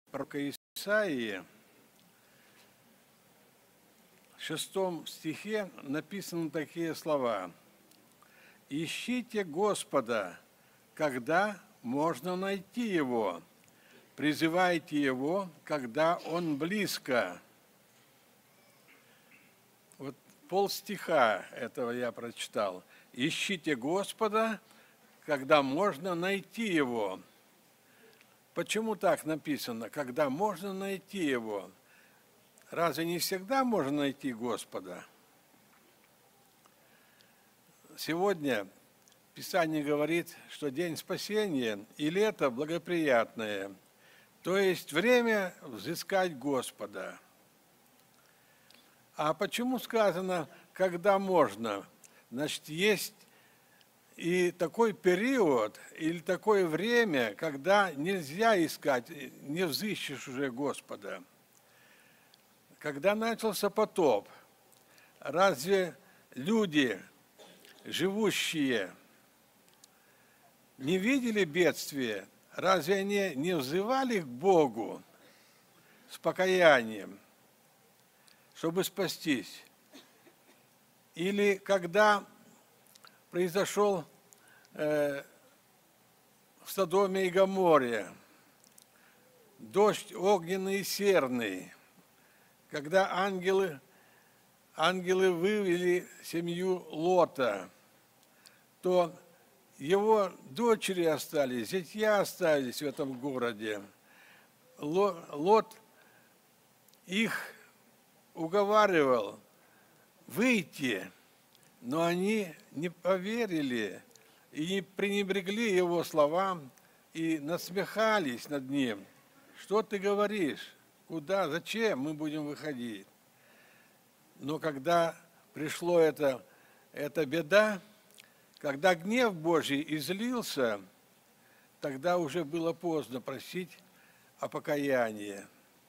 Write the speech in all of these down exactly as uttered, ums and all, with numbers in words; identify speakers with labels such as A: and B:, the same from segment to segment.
A: Пророка Исаии, в шестом стихе написаны такие слова: «Ищите Господа, когда можно найти Его, призывайте Его, когда Он близко». Вот полстиха этого я прочитал. «Ищите Господа, когда можно найти Его». Почему так написано, когда можно найти Его? Разве не всегда можно найти Господа? Сегодня Писание говорит, что день спасения и лето благоприятное, то есть время взыскать Господа. А почему сказано, когда можно? Значит, есть и такой период или такое время, когда нельзя искать, не взыщешь уже Господа. Когда начался потоп, разве люди, живущие, не видели бедствия? Разве они не взывали к Богу с покаянием, чтобы спастись? Или когда произошел э, в Содоме и Гоморре дождь огненный и серный, когда ангелы, ангелы вывели семью Лота, то его дочери остались, зятья остались в этом городе. Лот их уговаривал выйти, но они не поверили и не пренебрегли его словам и насмехались над ним. Что ты говоришь? Куда? Зачем мы будем выходить? Но когда пришло это, эта беда, когда гнев Божий излился, тогда уже было поздно просить о покаянии.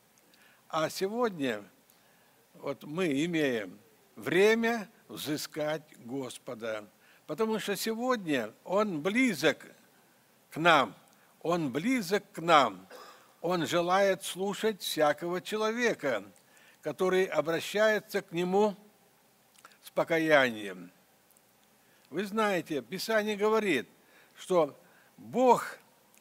A: А сегодня вот мы имеем время взыскать Господа, потому что сегодня Он близок к нам, Он близок к нам, Он желает слушать всякого человека, который обращается к Нему с покаянием. Вы знаете, Писание говорит, что Бог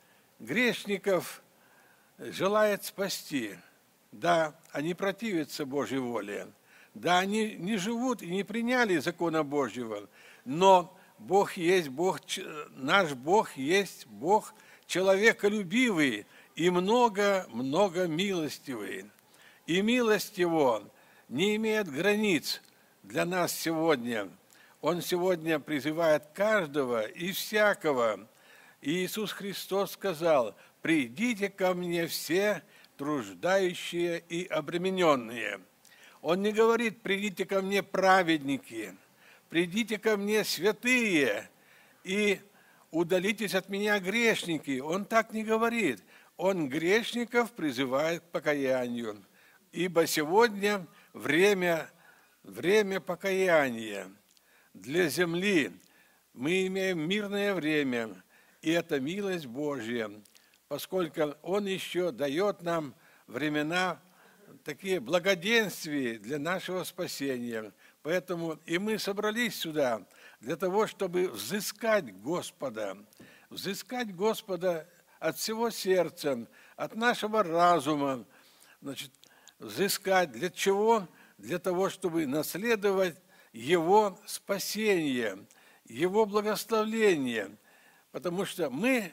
A: грешников желает спасти. Да, они противятся Божьей воле. Да, они не живут и не приняли закона Божьего, но Бог есть Бог, наш Бог есть Бог человеколюбивый и много-много милостивый. И милость Его не имеет границ для нас сегодня. Он сегодня призывает каждого и всякого. И Иисус Христос сказал: «Придите ко мне все труждающие и обремененные». Он не говорит: «Придите ко мне, праведники, придите ко мне, святые, и удалитесь от меня, грешники». Он так не говорит. Он грешников призывает к покаянию. Ибо сегодня время, время покаяния. Для земли мы имеем мирное время, и это милость Божья, поскольку Он еще дает нам времена такие благоденствия для нашего спасения. Поэтому и мы собрались сюда для того, чтобы взыскать Господа, взыскать Господа от всего сердца, от нашего разума, значит, взыскать для чего? Для того, чтобы наследовать Его спасение, Его благословение, потому что мы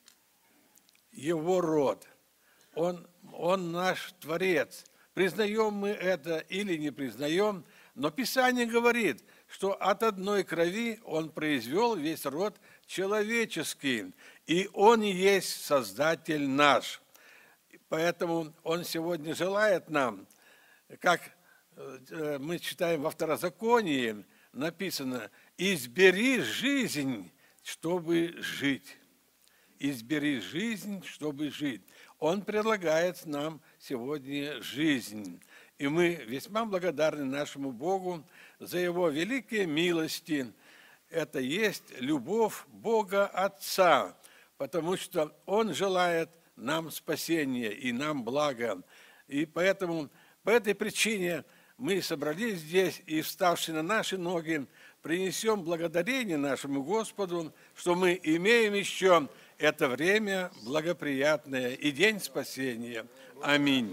A: Его род, Он, Он наш Творец. Признаем мы это или не признаем, но Писание говорит, что от одной крови Он произвел весь род человеческий, и Он есть Создатель наш. Поэтому Он сегодня желает нам, как мы читаем во Второзаконии, написано: «Избери жизнь, чтобы жить». Избери жизнь, чтобы жить. Он предлагает нам сегодня жизнь. И мы весьма благодарны нашему Богу за Его великие милости. Это есть любовь Бога Отца, потому что Он желает нам спасение и нам благо. И поэтому, по этой причине мы собрались здесь и, вставши на наши ноги, принесем благодарение нашему Господу, что мы имеем еще это время благоприятное и день спасения. Аминь.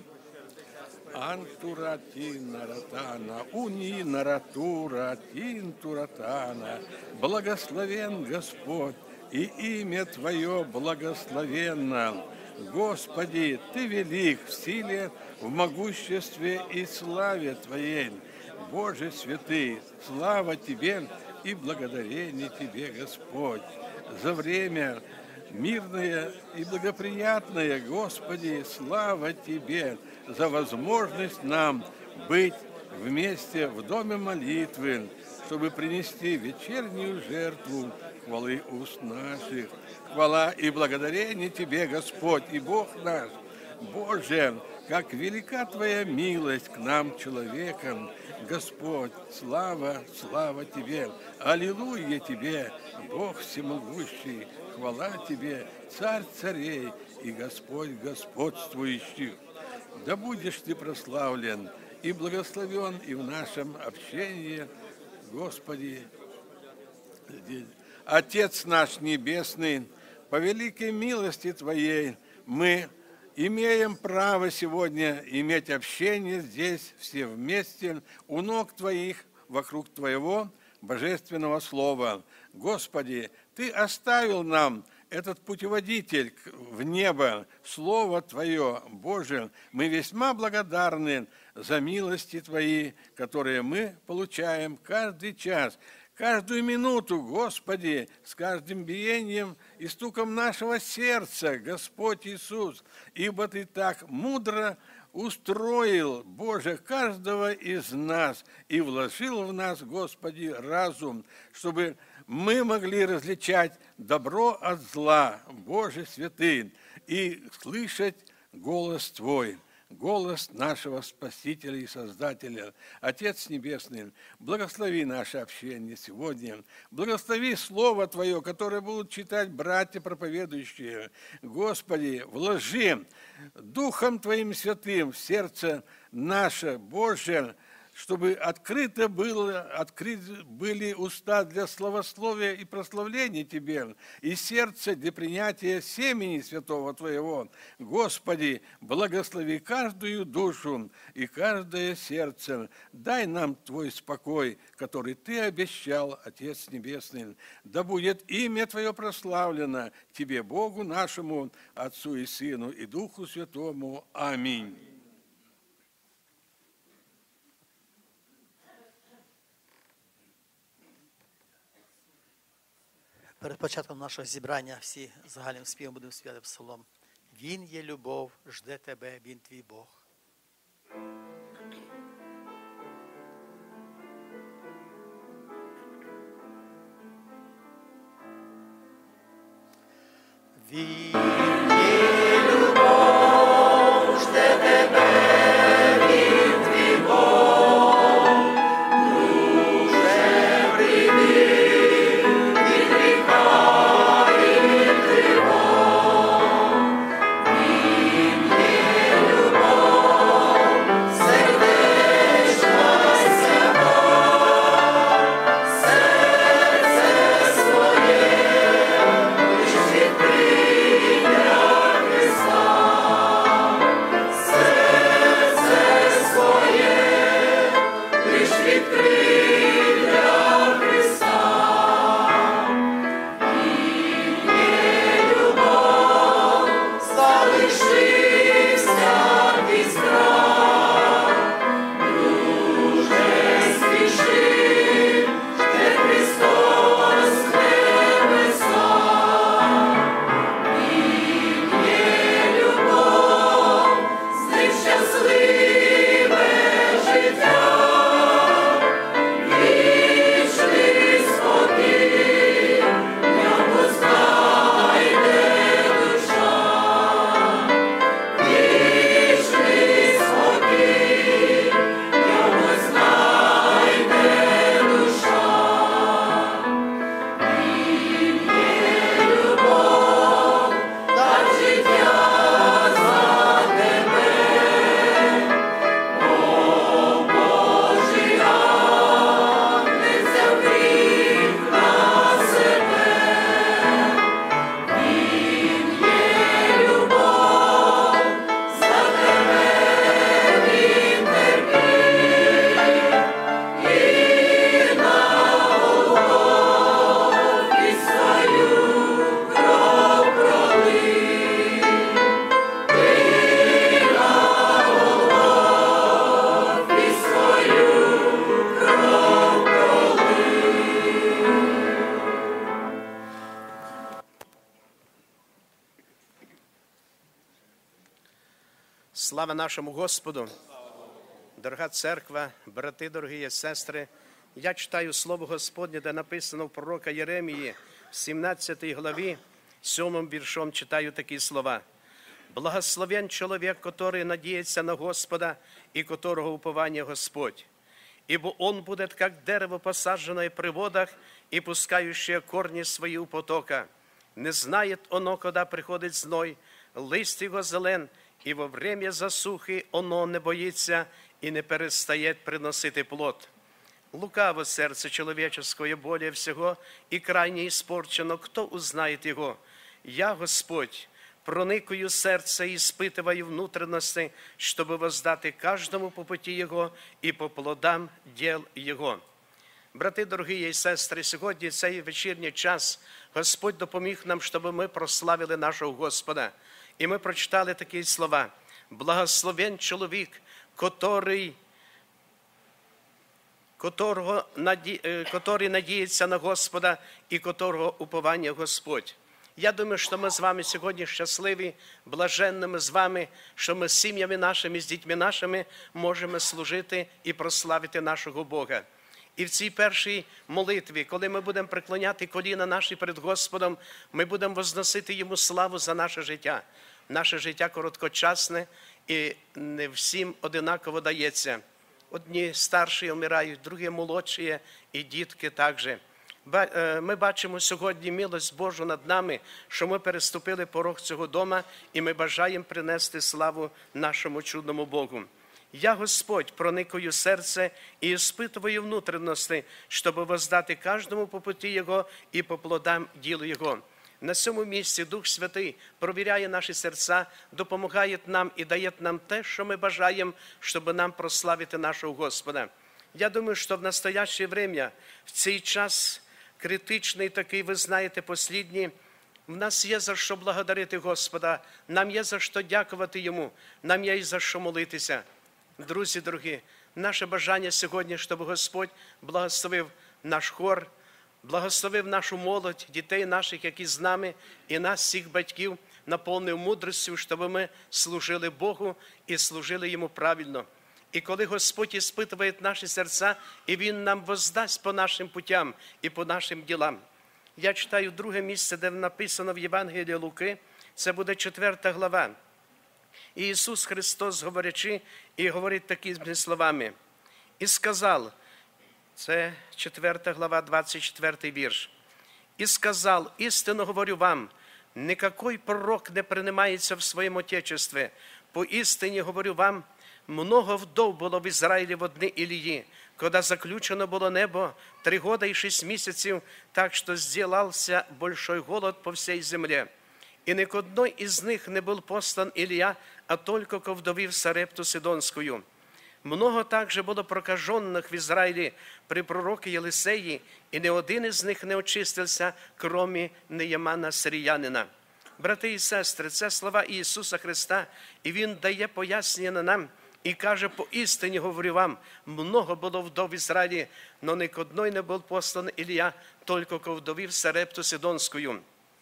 A: Антуратина ратана, унина ратура, тинтуратана. Благословен Господь, и имя Твое благословенно. Господи, Ты велик в силе, в могуществе и славе Твоей. Боже святый, слава Тебе и благодарение Тебе, Господь, за время мирное и благоприятное, Господи, слава Тебе за возможность нам быть вместе в доме молитвы, чтобы принести вечернюю жертву хвалы уст наших. Хвала и благодарение Тебе, Господь и Бог наш. Боже, как велика Твоя милость к нам, человекам. Господь, слава, слава Тебе, аллилуйя Тебе, Бог всемогущий, хвала Тебе, Царь царей и Господь господствующий. Да будешь Ты прославлен и благословен и в нашем общении, Господи. Отец наш Небесный, по великой милости Твоей мы имеем право сегодня иметь общение здесь, все вместе, у ног Твоих, вокруг Твоего божественного Слова. Господи, Ты оставил нам этот путеводитель в небо, Слово Твое, Боже. Мы весьма благодарны за милости Твои, которые мы получаем каждый час, каждую минуту, Господи, с каждым биением и стуком нашего сердца, Господь Иисус, ибо Ты так мудро устроил, Боже, каждого из нас и вложил в нас, Господи, разум, чтобы мы могли различать добро от зла, Боже святый, и слышать голос Твой, голос нашего Спасителя и Создателя. Отец Небесный, благослови наше общение сегодня, благослови Слово Твое, которое будут читать братья проповедующие. Господи, вложи Духом Твоим Святым в сердце наше, Боже, чтобы открыто было, открыты были уста для славословия и прославления Тебе, и сердце для принятия семени Святого Твоего. Господи, благослови каждую душу и каждое сердце. Дай нам Твой спокой, который Ты обещал, Отец Небесный. Да будет имя Твое прославлено Тебе, Богу нашему, Отцу и Сыну, и Духу Святому. Аминь.
B: Перед початком нашого зібрання всі загальним співом будемо співати псалом. Він є любов, жде тебе, він твій Бог. Він є любов, жде тебе, він твій Бог. Друже, прийди.
C: Серце своє, лиш відкрий. Слава нашому Господу! Дорога церква, брати, дорогі сестри, я читаю Слово Господнє, де написано в пророка Єремії, в сімнадцятій главі, сьомим віршом читаю такі слова. «Благословен чоловік, который надіється на Господа, і которого уповання Господь. Ибо он будет, как дерево, посаженное при водах, и пускающее корни свои у потока. Не знает оно, когда приходит зной, лист його зелен, і во время засухи оно не боїться і не перестає приносити плод. Лукаво серце человеческое более всего, и крайне испорчено, кто узнает его? Я, Господь, проникаю серце і испытываю внутренности, чтобы воздати каждому по пути його і по плодам діл його». Брати, дорогі і сестри, сьогодні цей вечірній час Господь допоміг нам, щоб ми прославили нашого Господа. І ми прочитали такі слова. «Благословен чоловік, котрий, котрого, котрий надіється на Господа і котрого уповання Господь». Я думаю, що ми з вами сьогодні щасливі, блаженними з вами, що ми з сім'ями нашими, з дітьми нашими можемо служити і прославити нашого Бога. І в цій першій молитві, коли ми будемо преклоняти коліна наші перед Господом, ми будемо возносити Йому славу за наше життя. Наше життя короткочасне і не всім одинаково дається. Одні старші вмирають, другі молодші і дітки також. Ми бачимо сьогодні милость Божу над нами, що ми переступили порог цього дома, і ми бажаємо принести славу нашому чудному Богу. «Я, Господь, проникаю серце і іспитую внутрішності, щоб воздати кожному по путі Його і по плодам ділу Його». На цьому місці Дух Святий провіряє наші серця, допомагає нам і дає нам те, що ми бажаємо, щоб нам прославити нашого Господа. Я думаю, що в настояще время, в цей час критичний такий, ви знаєте, послідній, в нас є за що благодарити Господа, нам є за що дякувати Йому, нам є і за що молитися. Друзі, дорогі, наше бажання сьогодні, щоб Господь благословив наш хор, благословив нашу молодь, дітей наших, які з нами, і нас, всіх батьків, наповнив мудрістю, щоб ми служили Богу і служили Йому правильно. І коли Господь іспитує наші серця, і Він нам воздасть по нашим путям і по нашим ділам. Я читаю друге місце, де написано в Євангелії Луки, це буде четверта глава. І Ісус Христос, говорячи, і говорить такими словами. «І сказав», це четверта глава, двадцять четвертий вірш. «І сказав, істинно говорю вам, никакой пророк не принимается в своєму Отечестві. Поістині говорю вам, много вдов було в Ізраїлі в одни Ілії, коли заключено було небо три года і шість місяців, так що сделался большой голод по всій землі. І ни к одной із них не був послан Ілія, а тільки ко вдові в Сарепту Сидонською. Много также було прокажених в Ізраїлі при пророкі Єлисеї, і ні один із них не очистився, крім Неємана Сиріянина». Брати і сестри, це слова Ісуса Христа, і Він дає пояснення нам, і каже, поістині говорю вам, много було вдов в Ізраїлі, но ні к одной не був послан Ілія, тільки ко вдові в Сарепту Сидонською.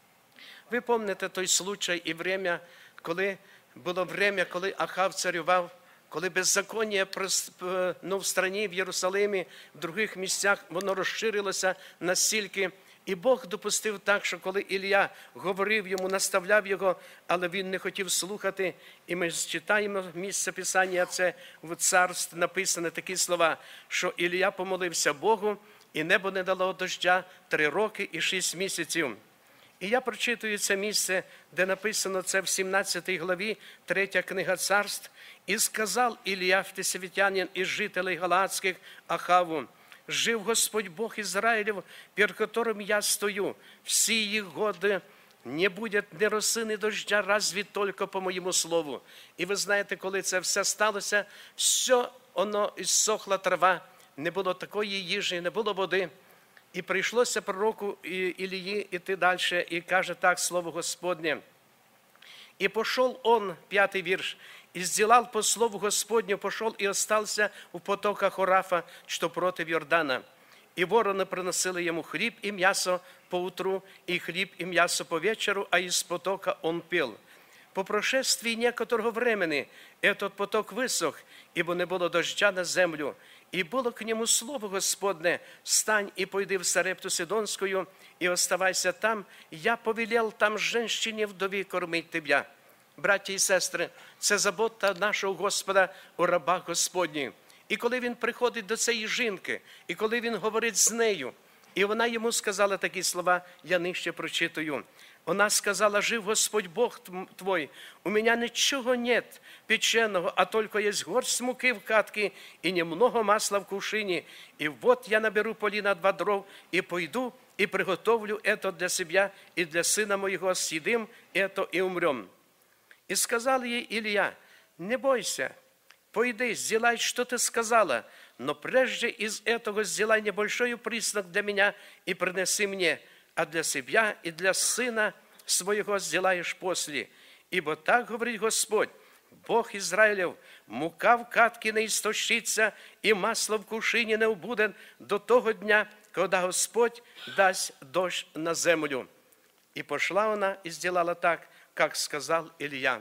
C: Ви пам'ятаєте той случай і время, коли було время, коли Ахав царював, коли беззаконня ну, в страні, в Єрусалимі, в других місцях, воно розширилося настільки. І Бог допустив так, що коли Ілія говорив йому, наставляв його, але він не хотів слухати. І ми читаємо місце Писання, це в Царстві написано такі слова, що Ілія помолився Богу, і небо не дало дождя три роки і шість місяців. І я прочитую це місце, де написано це в сімнадцятій главі, третя книга Царств. «І сказав Ілія Тисовітянин із жителей Галаадських Ахаву, жив Господь Бог Израилев, перед которым я стою, всі їх годи не буде ні роси, ні дождя, разве только по моєму слову». І ви знаєте, коли це все сталося, все воно іссохла трава, не було такої їжі, не було води. І прийшлося пророку Ілії іти далі, і каже так слово Господнє. «И пошел он», пятый вірш, «и сделал по слову Господню, пошел и остался в потоках Орафа, что против Йордана. И вороны приносили ему хліб и мясо по утру, и хліб и мясо по вечеру, а из потока он пил. По прошествии некоторого времени этот поток высох, ибо не было дождя на землю. И было к нему слово Господне: «Стань и пойди в Сарепту Сидонскую, и оставайся там. Я повелел там женщине вдові кормить тебя». Браті і сестри, це забота нашого Господа у рабах Господніх. І коли він приходить до цієї жінки, і коли він говорить з нею, і вона йому сказала такі слова, я нижче прочитаю. Вона сказала: «Жив Господь Бог твой, у меня ничего нет печеного, а только есть горсть муки в катке и немного масла в кувшине. И вот я наберу полина два дров и пойду и приготовлю это для себя и для сына моего, съедим это и умрем». И сказал ей Илья: «Не бойся, пойди, сделай, что ты сказала, но прежде из этого сделай небольшой признак для меня и принеси мне, а для себя и для сына своего сделаешь после. Ибо так говорит Господь, Бог Израилев, мука в катке не истощится, и масло в кувшине не убудет до того дня, когда Господь даст дождь на землю». І пішла вона і зробила так, як сказав Ілля.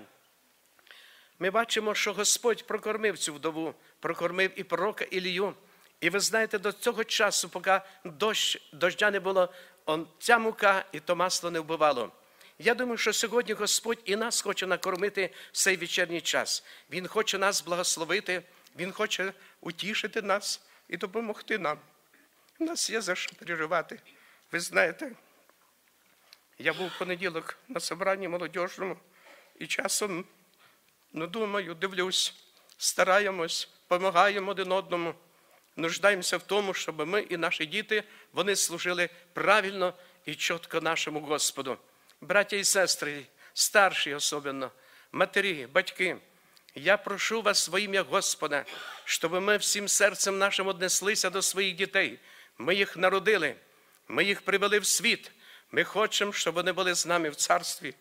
C: Ми бачимо, що Господь прокормив цю вдову, прокормив і пророка Ілію. І ви знаєте, до цього часу, поки дощ, дождя не було, он, ця мука і то масло не вбивало. Я думаю, що сьогодні Господь і нас хоче накормити в цей вечірній час. Він хоче нас благословити, Він хоче утішити нас і допомогти нам. У нас є за що переживати. Ви знаєте, я був в понеділок на собранні молодіжному і часом, ну, думаю, дивлюсь, стараємось, допомагаємо один одному, нуждаємося в тому, щоб ми і наші діти, вони служили правильно і чітко нашому Господу. Браття і сестри, старші особливо, матері, батьки, я прошу вас во ім'я Господа, щоб ми всім серцем нашим однеслися до своїх дітей. Ми їх народили, ми їх привели в світ. Ми хочемо, щоб вони були з нами в царстві.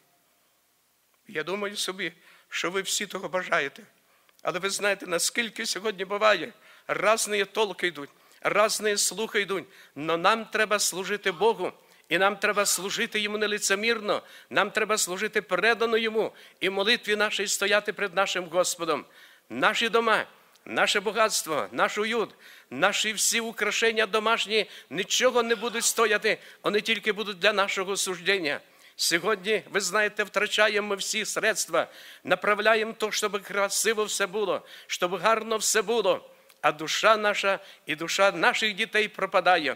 C: Я думаю собі, що ви всі того бажаєте. Але ви знаєте, наскільки сьогодні буває, різні толки йдуть, різні слухи йдуть. Но нам треба служити Богу. І нам треба служити Йому нелицемірно, нам треба служити передано Йому і в молитві нашій стояти перед нашим Господом. Наші дома, наше багатство, наш уют, наші всі украшення домашні нічого не будуть стояти, вони тільки будуть для нашого суждення. Сьогодні, ви знаєте, втрачаємо ми всі средства, направляємо то, щоб красиво все було, щоб гарно все було, а душа наша і душа наших дітей пропадає.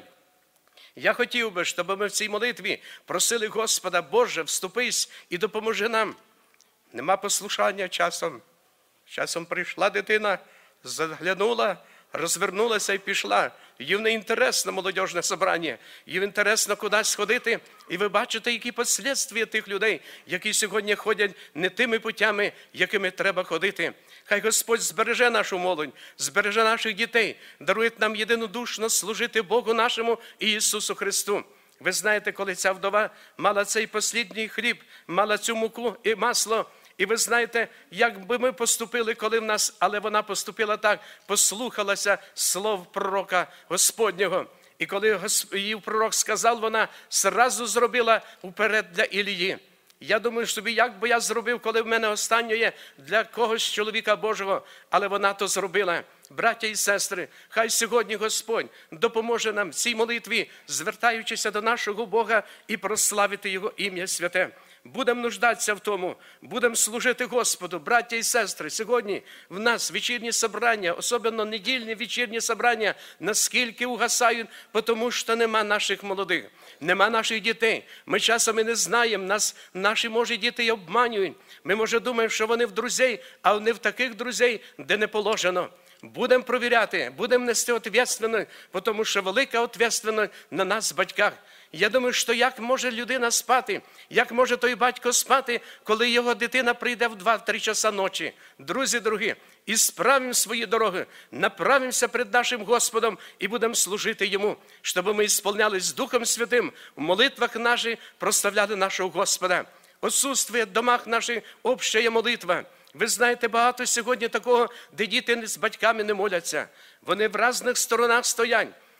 C: Я хотів би, щоб ми в цій молитві просили Господа: Боже, вступись і допоможи нам. Нема послушання часом. Часом прийшла дитина, заглянула, розвернулася і пішла. Їм не інтересно молодіжне собрання, їм інтересно кудись ходити. І ви бачите, які послідствия тих людей, які сьогодні ходять не тими путями, якими треба ходити. Хай Господь збереже нашу молодь, збереже наших дітей, дарує нам єдинодушно служити Богу нашому і Ісусу Христу. Ви знаєте, коли ця вдова мала цей послідній хліб, мала цю муку і масло, і ви знаєте, як би ми поступили, коли в нас, але вона поступила так, послухалася слов пророка Господнього. І коли їй пророк сказав, вона зразу зробила вперед для Ілії. Я думаю собі, як би я зробив, коли в мене останнє є для когось чоловіка Божого, але вона то зробила. Браття і сестри, хай сьогодні Господь допоможе нам в цій молитві, звертаючися до нашого Бога і прославити Його ім'я святе. Будемо нуждатися в тому, будемо служити Господу. Браття і сестри, сьогодні в нас вечірні собрання, особливо недільні вечірні собрання, наскільки угасають, тому що нема наших молодих, нема наших дітей. Ми часом і не знаємо, нас, наші, може, діти і обманюють. Ми, може, думаємо, що вони в друзей, а вони в таких друзей, де не положено. Будемо провіряти, будемо нести відповідальність, тому що велика відповідальність на нас, батьках. Я думаю, що як може людина спати, як може той батько спати, коли його дитина прийде в два-три часа ночі. Друзі дорогі, і справимо свої дороги, направимося перед нашим Господом і будемо служити Йому, щоб ми ісполнялись Духом Святим, в молитвах наших прославляли нашого Господа. Отсутствує в домах наших обща молитва. Ви знаєте, багато сьогодні такого, де діти з батьками не моляться. Вони в різних сторонах стоять.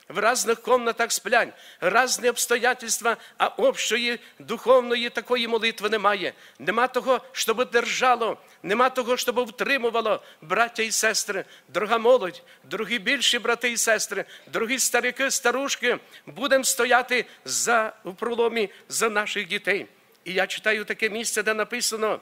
C: в разных комнатах сплять, різні обстоятельства, а общої духовної такої молитви немає. Нема того, щоб держало, нема того, щоб втримувало, браття і сестри, дорога молодь, дорогі більші брати і сестри, дорогі старики, старушки, будемо стояти за, у проломі за наших дітей. І я читаю таке місце, де написано,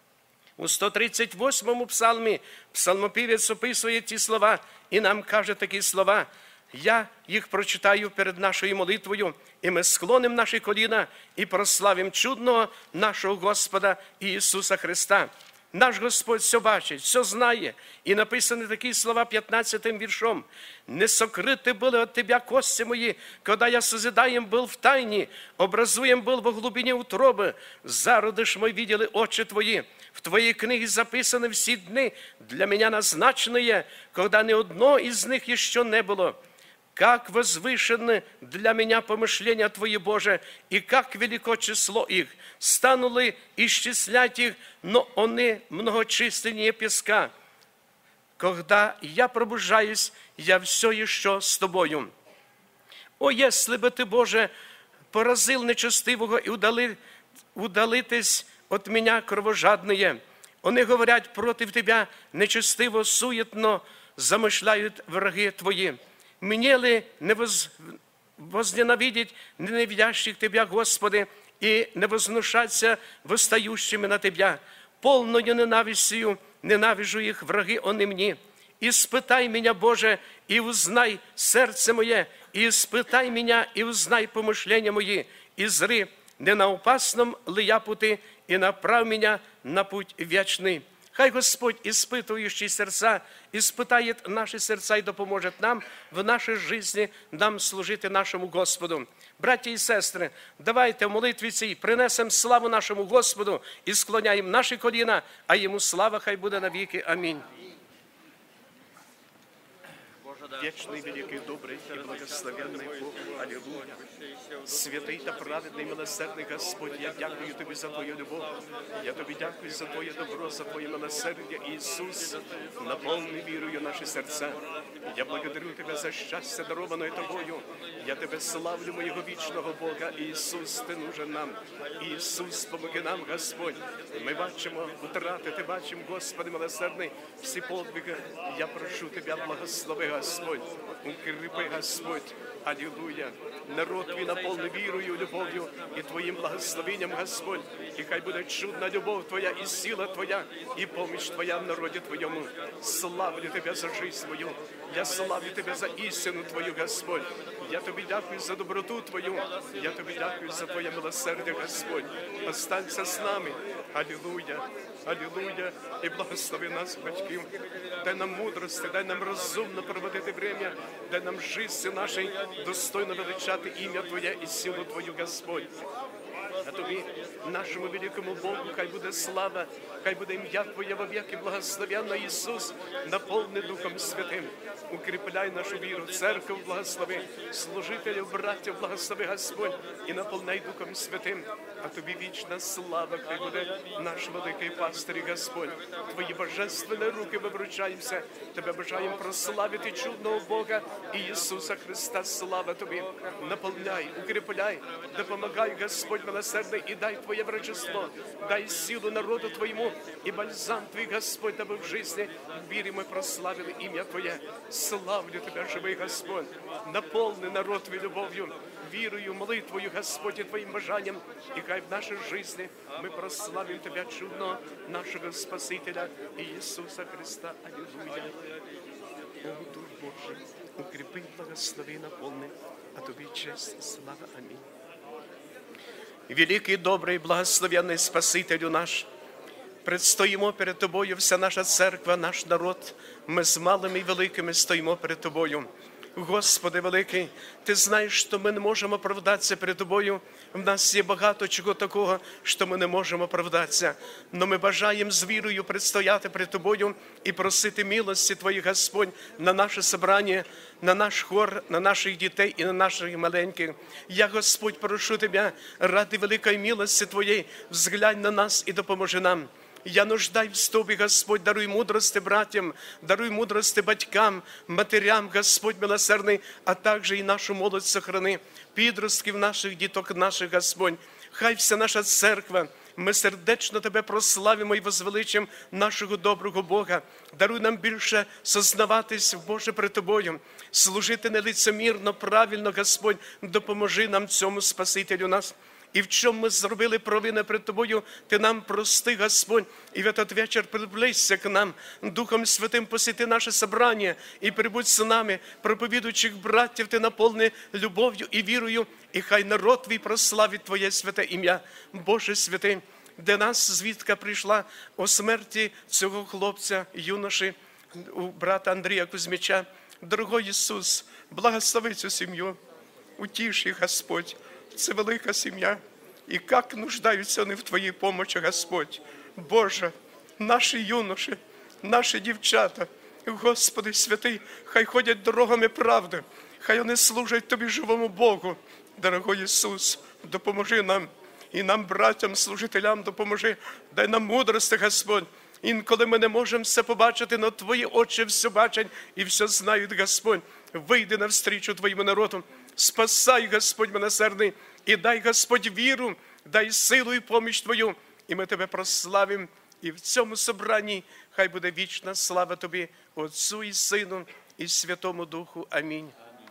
C: у сто тридцять восьмому псалмі псалмопівець описує ті слова і нам каже такі слова. Я їх прочитаю перед нашою молитвою, і ми склонимо наші коліна і прославимо чудного нашого Господа Ісуса Христа. Наш Господь все бачить, все знає. І написані такі слова п'ятнадцятим віршом. «Не сокрыты были от Тебя кости мои, когда я созидаем был в тайне, образуем был во глубине утробы, зародыш мой видели очи Твои. В Твоей книге записаны все дни, для меня назначенные, когда ни одно из них еще не было. Как возвышены для меня помышления Твои, Боже, и как велико число их. Стану ли исчислять их, но они многочисленнее песка. Когда я пробуждаюсь, я все еще с Тобою. О, если бы Ты, Боже, поразил нечестивого и удали, удалитесь от меня кровожадные. Они говорят против Тебя нечестиво, суетно замышляют враги Твои. Мне ли не воз... возненавидеть ненавидящих Тебя, Господи, и не вознушаться восстающими на Тебя? Полною ненавистью ненавижу их враги они мне. Испытай меня, Боже, и узнай сердце мое, и испытай меня, и узнай помышления мои, и зри, не на опасном ли я пути, и направь меня на путь вечный». Хай Господь, испытывающий сердца, испытает наши сердца и допоможет нам в нашей жизни, нам служити нашому Господу. Браття і сестри, давайте в молитві цій принесемо славу нашому Господу і склоняємо наші коліна, а Йому слава хай буде навіки. Амінь. Вечный, великий, добрый и благословенный Бог. Аллилуйя. Святий та праведний, милосердний Господь, я дякую Тобі за Твою любов. Я Тобі дякую за Твоє добро, за Твоє милосердя. Ісус, наповни вірою наші серця. Я благодарю Тебе за щастя, дароване Тобою. Я Тебе славлю, моєго вічного Бога. Ісус, Ти нужен нам. Ісус, помоги нам, Господь. Ми бачимо втрати, Ти бачимо, Господи, милосердний, всі подвиги. Я прошу Тебе, благослови, Господь. Укріпи, Господь. Аллилуйя. Народ Твій наповни вірою, любов'ю і Твоїм благословенням, Господь. І хай буде чудна любов Твоя і сила Твоя, і поміч Твоя в народі Твоєму. Славлю Тебе за жизнь мою. Я славлю Тебе за істину Твою, Господь. Я Тобі дякую за доброту Твою. Я Тобі дякую за Твоє милосердя, Господь. Останься з нами. Аллилуйя. Аллилуйя. І благослови нас, батьків. Дай нам мудрості, дай нам розумно проводити время, дай нам житті нашій достойно величати ім'я Твоє і силу Твою, Господь. А Тобі, нашому великому Богу, хай буде слава, хай буде ім'я Твоє вовеки, благословенно Ісус, наповни Духом Святим. Укріпляй нашу віру, церкву благослови, служителів, браттів благослови, Господь, і наповняй Духом Святим. А Тобі вічна слава, хай буде наш великий пастир, Господь. Твої божественні руки ми вручаємося, Тебе бажаємо прославити чудного Бога і Ісуса Христа. Слава Тобі. Наповняй, укріпляй, допомагай, Господь милосердний, і дай Твоє врачество, дай силу народу Твоєму, і бальзам Твій, Господь, даби в житті. В вірі ми прославили ім'я Твоє. Славлю Тебе, живий Господь. Наповни народ Твій любов'ю, вірою, молитвою, Господь, і Твоїм бажанням. І хай в нашій житті ми прославимо Тебе, чудного нашого Спасителя Ісуса Христа. Аллилуйя. Богу Дух Божий, укріпи, благослови, наповни, а Тобі честь, слава. Амінь. Великий, добрий, благословенний Спасителю наш, предстоїмо перед Тобою, вся наша церква, наш народ, ми з малими і великими стоїмо перед Тобою. Господи великий, Ти знаєш, що ми не можемо оправдатися перед Тобою. В нас є багато чого такого, що ми не можемо оправдатися. Но ми бажаємо з вірою предстояти перед Тобою і просити милості Твої, Господь, на наше собрання, на наш хор, на наших дітей і на наших маленьких. Я, Господь, прошу Тебе, ради великої милості Твоєї, взглянь на нас і допоможи нам. Я нуждаюсь в Тобі, Господь, даруй мудрости братям, даруй мудрости батькам, матерям, Господь милосердний, а також і нашу молодь сохрани, підростків наших, діток наших, Господь. Хай вся наша церква, ми сердечно Тебе прославимо і возвеличимо нашого доброго Бога. Даруй нам більше сознаватись, Боже, перед Тобою, служити нелицемірно, правильно, Господь, допоможи нам цьому Спасителю нас. І в чому ми зробили провини перед Тобою, Ти нам прости, Господь, і в этот вечір приблизься к нам, Духом Святим посіти наше собрання, і прибудь з нами, проповідуючих братів, Ти наповни любов'ю і вірою, і хай народ Твій прославить Твоє святе ім'я. Боже святий, де нас звістка прийшла о смерті цього хлопця, юноші, у брата Андрія Кузьмича. Дорогой Ісус, благослови цю сім'ю, утіш їх, Господь. Це велика сім'я. І як нуждаються вони в Твоїй помочі, Господь. Боже, наші юноші, наші дівчата, Господи святий, хай ходять дорогами правди, хай вони служать Тобі, живому Богу. Дорогой Ісус, допоможи нам, і нам, братям, служителям, допоможи. Дай нам мудрости, Господь. Інколи ми не можемо все побачити, але Твої очі все бачать і все знають, Господь. Вийди навстрічу Твоєму народу. Спасай, Господь милосердний, і дай, Господь, віру, дай силу і поміч Твою, і ми Тебе прославимо. І в цьому собранні хай буде вічна слава Тобі, Отцу і Сину, і Святому Духу. Амінь.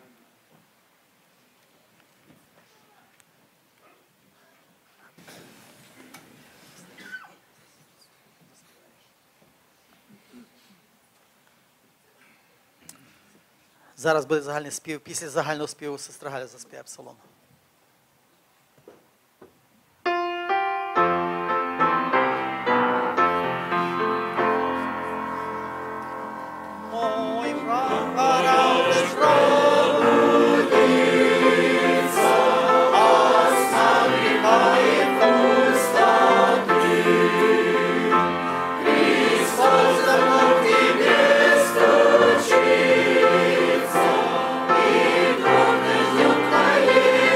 B: Зараз буде загальний спів. Після загального співу сестра Галя заспіває псалом. Мой враг пора уж пробудиться, оставляет пустоты. Христос давно к тебе стучит. Твоей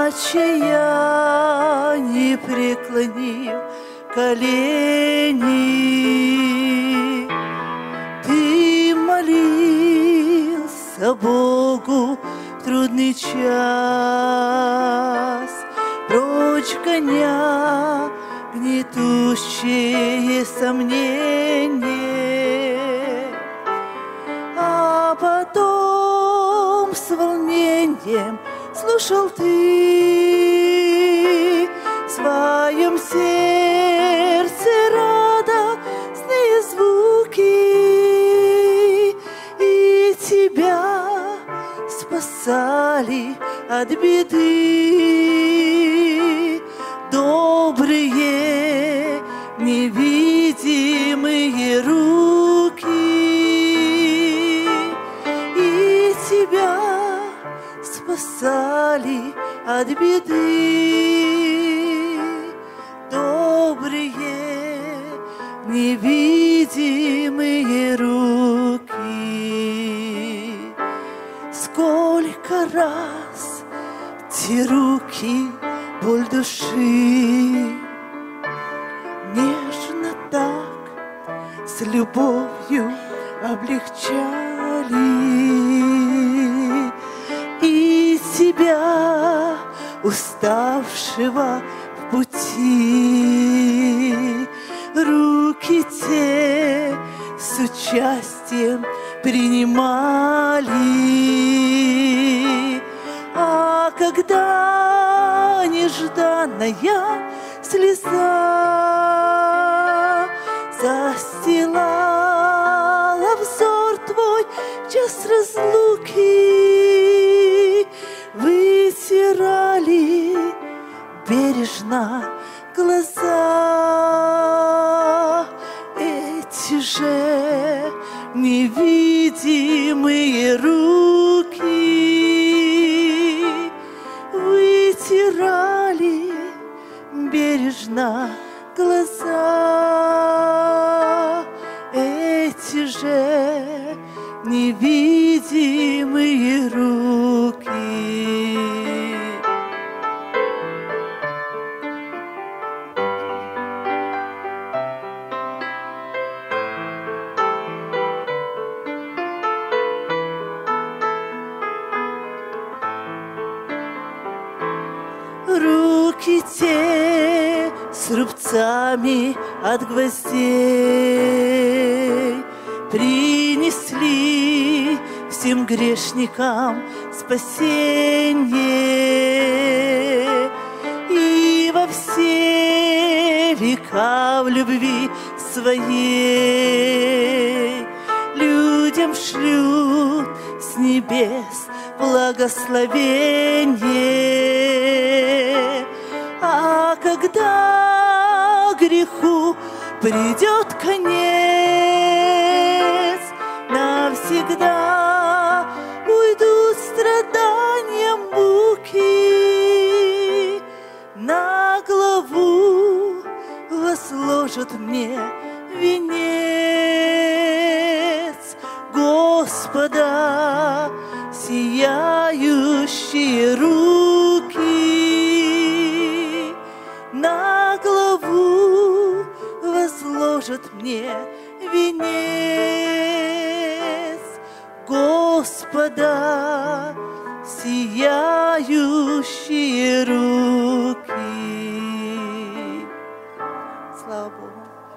D: плача я не преклонил колени. Ты молился Богу в трудный час, прочь гоня гнетущие сомнения, а потом с волнением слушал ты в своем сердце радостные звуки, и тебя спасали от беды добрые невидимые руки, и тебя спасали от беды добрые невидимые руки. Сколько раз те руки боль души нежно так с любовью облегчали, и тебя, уставшего в пути, руки те с участием принимали. А когда нежданная слеза застилала взор твой в час разлуки, вытирали бережно глаза эти же невидимые руки, вытирали бережно глаза эти же невидимые руки. Руки те с рубцами от гвоздей принесли всем грешникам спасение, и во все века в любви своей людям шлют с небес благословение. А когда греху придет конец, навсегда уйдут страдания, муки, на главу возложат мне венец Господа сияющие руки, на главу возложат мне венец Господа сияющие руки. Слава Богу.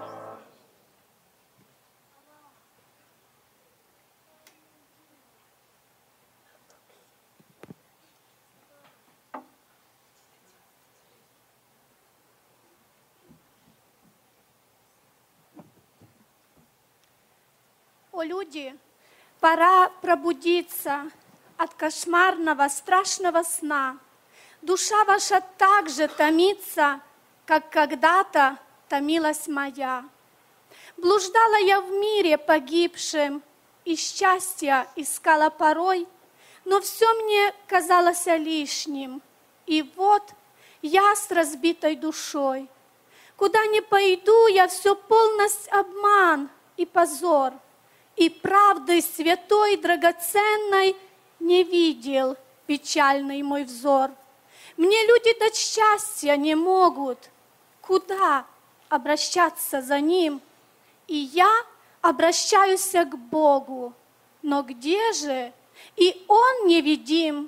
E: О, люди, пора пробудиться от кошмарного, страшного сна. Душа ваша так же томится, как когда-то томилась моя. Блуждала я в мире погибшем, и счастья искала порой, но все мне казалось лишним. И вот я с разбитой душой. Куда ни пойду, я все полность обман и позор. И правды святой, драгоценной не видел печальный мой взор. Мне люди дать счастья не могут. Куда обращаться за ним? И я обращаюсь к Богу. Но где же? И Он невидим.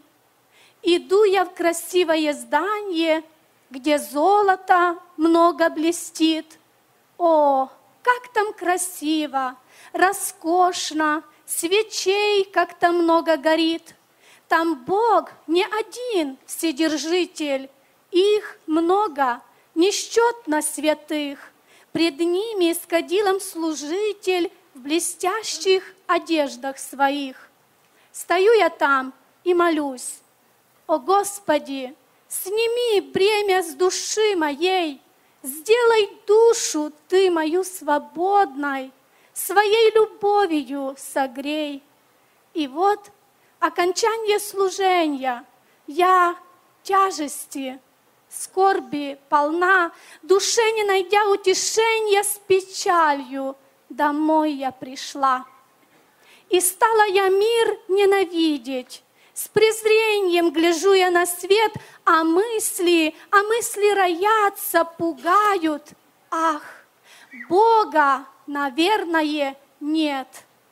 E: Иду я в красивое здание, где золото много блестит. О, как там красиво, роскошно, свечей как-то много горит. Там Бог не один вседержитель, их много, несчетно святых. Пред ними с кадилом служитель в блестящих одеждах своих. Стою я там и молюсь: о Господи, сними бремя с души моей, сделай душу Ты мою свободной, своей любовью согрей. И вот окончание служения, я тяжести, скорби полна, душе не найдя утешения, с печалью домой я пришла. И стала я мир ненавидеть, с презрением гляжу я на свет, а мысли, а мысли роятся, пугают. Ах, Бога, наверное, нет.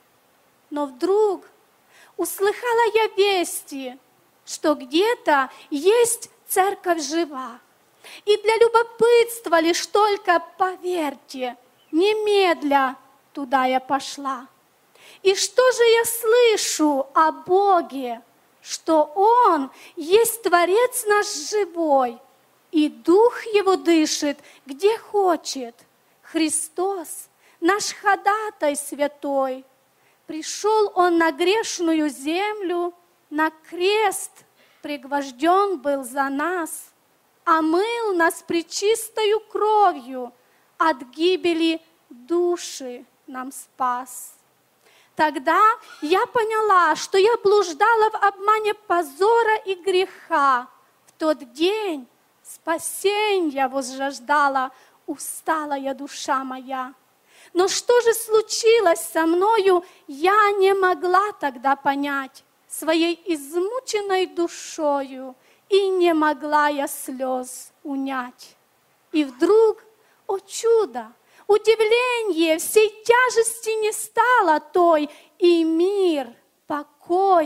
E: Но вдруг услыхала я вести, что где-то есть церковь жива. И для любопытства лишь только, поверьте, немедля туда я пошла. И что же я слышу о Боге? Что Он есть Творец наш живой, и Дух Его дышит, где хочет. Христос, наш ходатай святой, пришел Он на грешную землю, на крест пригвожден был за нас, омыл нас пречистою кровью, от гибели души нам спас. Тогда я поняла, что я блуждала в обмане позора и греха. В тот день спасенья возжаждала усталая душа моя. Но что же случилось со мною, я не могла тогда понять своей измученной душою, и не могла я слез унять. И вдруг, о чудо, удивление, всей тяжести не стало той, и мир, покой,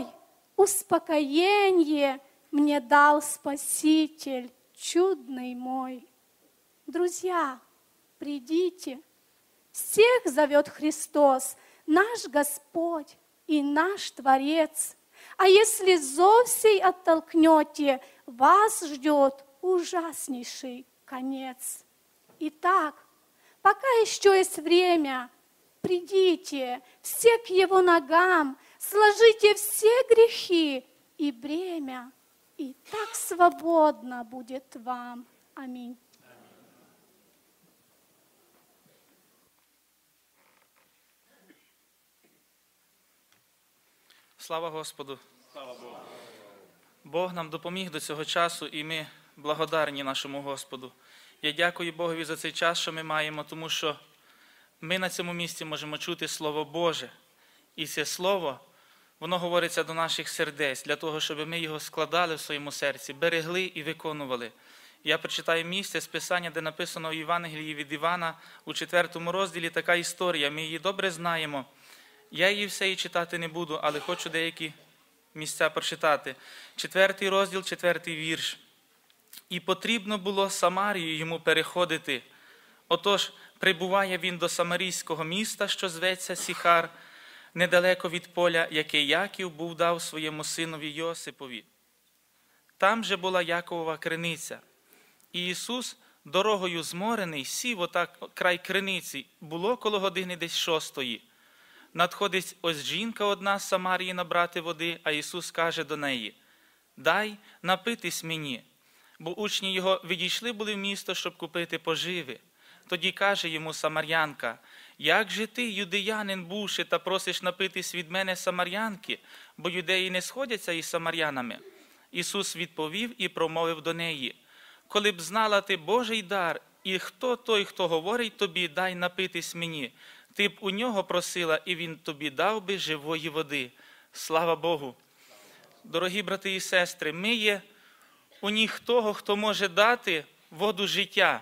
E: успокоение мне дал Спаситель чудный мой. Друзья, придите, всех зовет Христос, наш Господь и наш Творец. А если зов сей оттолкнете, вас ждет ужаснейший конец. Итак, пока еще есть время, придите все к Его ногам, сложите все грехи и бремя, и так свободно будет вам. Аминь.
F: Слава Господу! Бог нам допоміг до цього часу, і ми благодарні нашому Господу. Я дякую Богові за цей час, що ми маємо, тому що ми на цьому місці можемо чути Слово Боже. І це Слово, воно говориться до наших сердець, для того, щоб ми його складали в своєму серці, берегли і виконували. Я прочитаю місце з Писання, де написано в Євангелії від Івана у четвертому розділі така історія. Ми її добре знаємо. Я її все і читати не буду, але хочу деякі місця прочитати. Четвертий розділ, четвертий вірш. «І потрібно було Самарію йому переходити. Отож, прибуває він до самарійського міста, що зветься Сіхар, недалеко від поля, яке Яків був дав своєму синові Йосипові. Там же була Яковова криниця. І Ісус, дорогою зморений, сів отак край криниці, було коло години десь шостої. Надходить ось жінка одна з Самарії набрати води, а Ісус каже до неї: «Дай напитись мені». Бо учні його відійшли були в місто, щоб купити поживи. Тоді каже йому самарянка: «Як же ти, юдеянин бувши, та просиш напитись від мене самарянки, бо юдеї не сходяться із самарянами?» Ісус відповів і промовив до неї: «Коли б знала ти Божий дар, і хто той, хто говорить тобі, дай напитись мені, ти б у нього просила, і він тобі дав би живої води». Слава Богу! Дорогі брати і сестри, ми є у ніг того, хто може дати воду життя,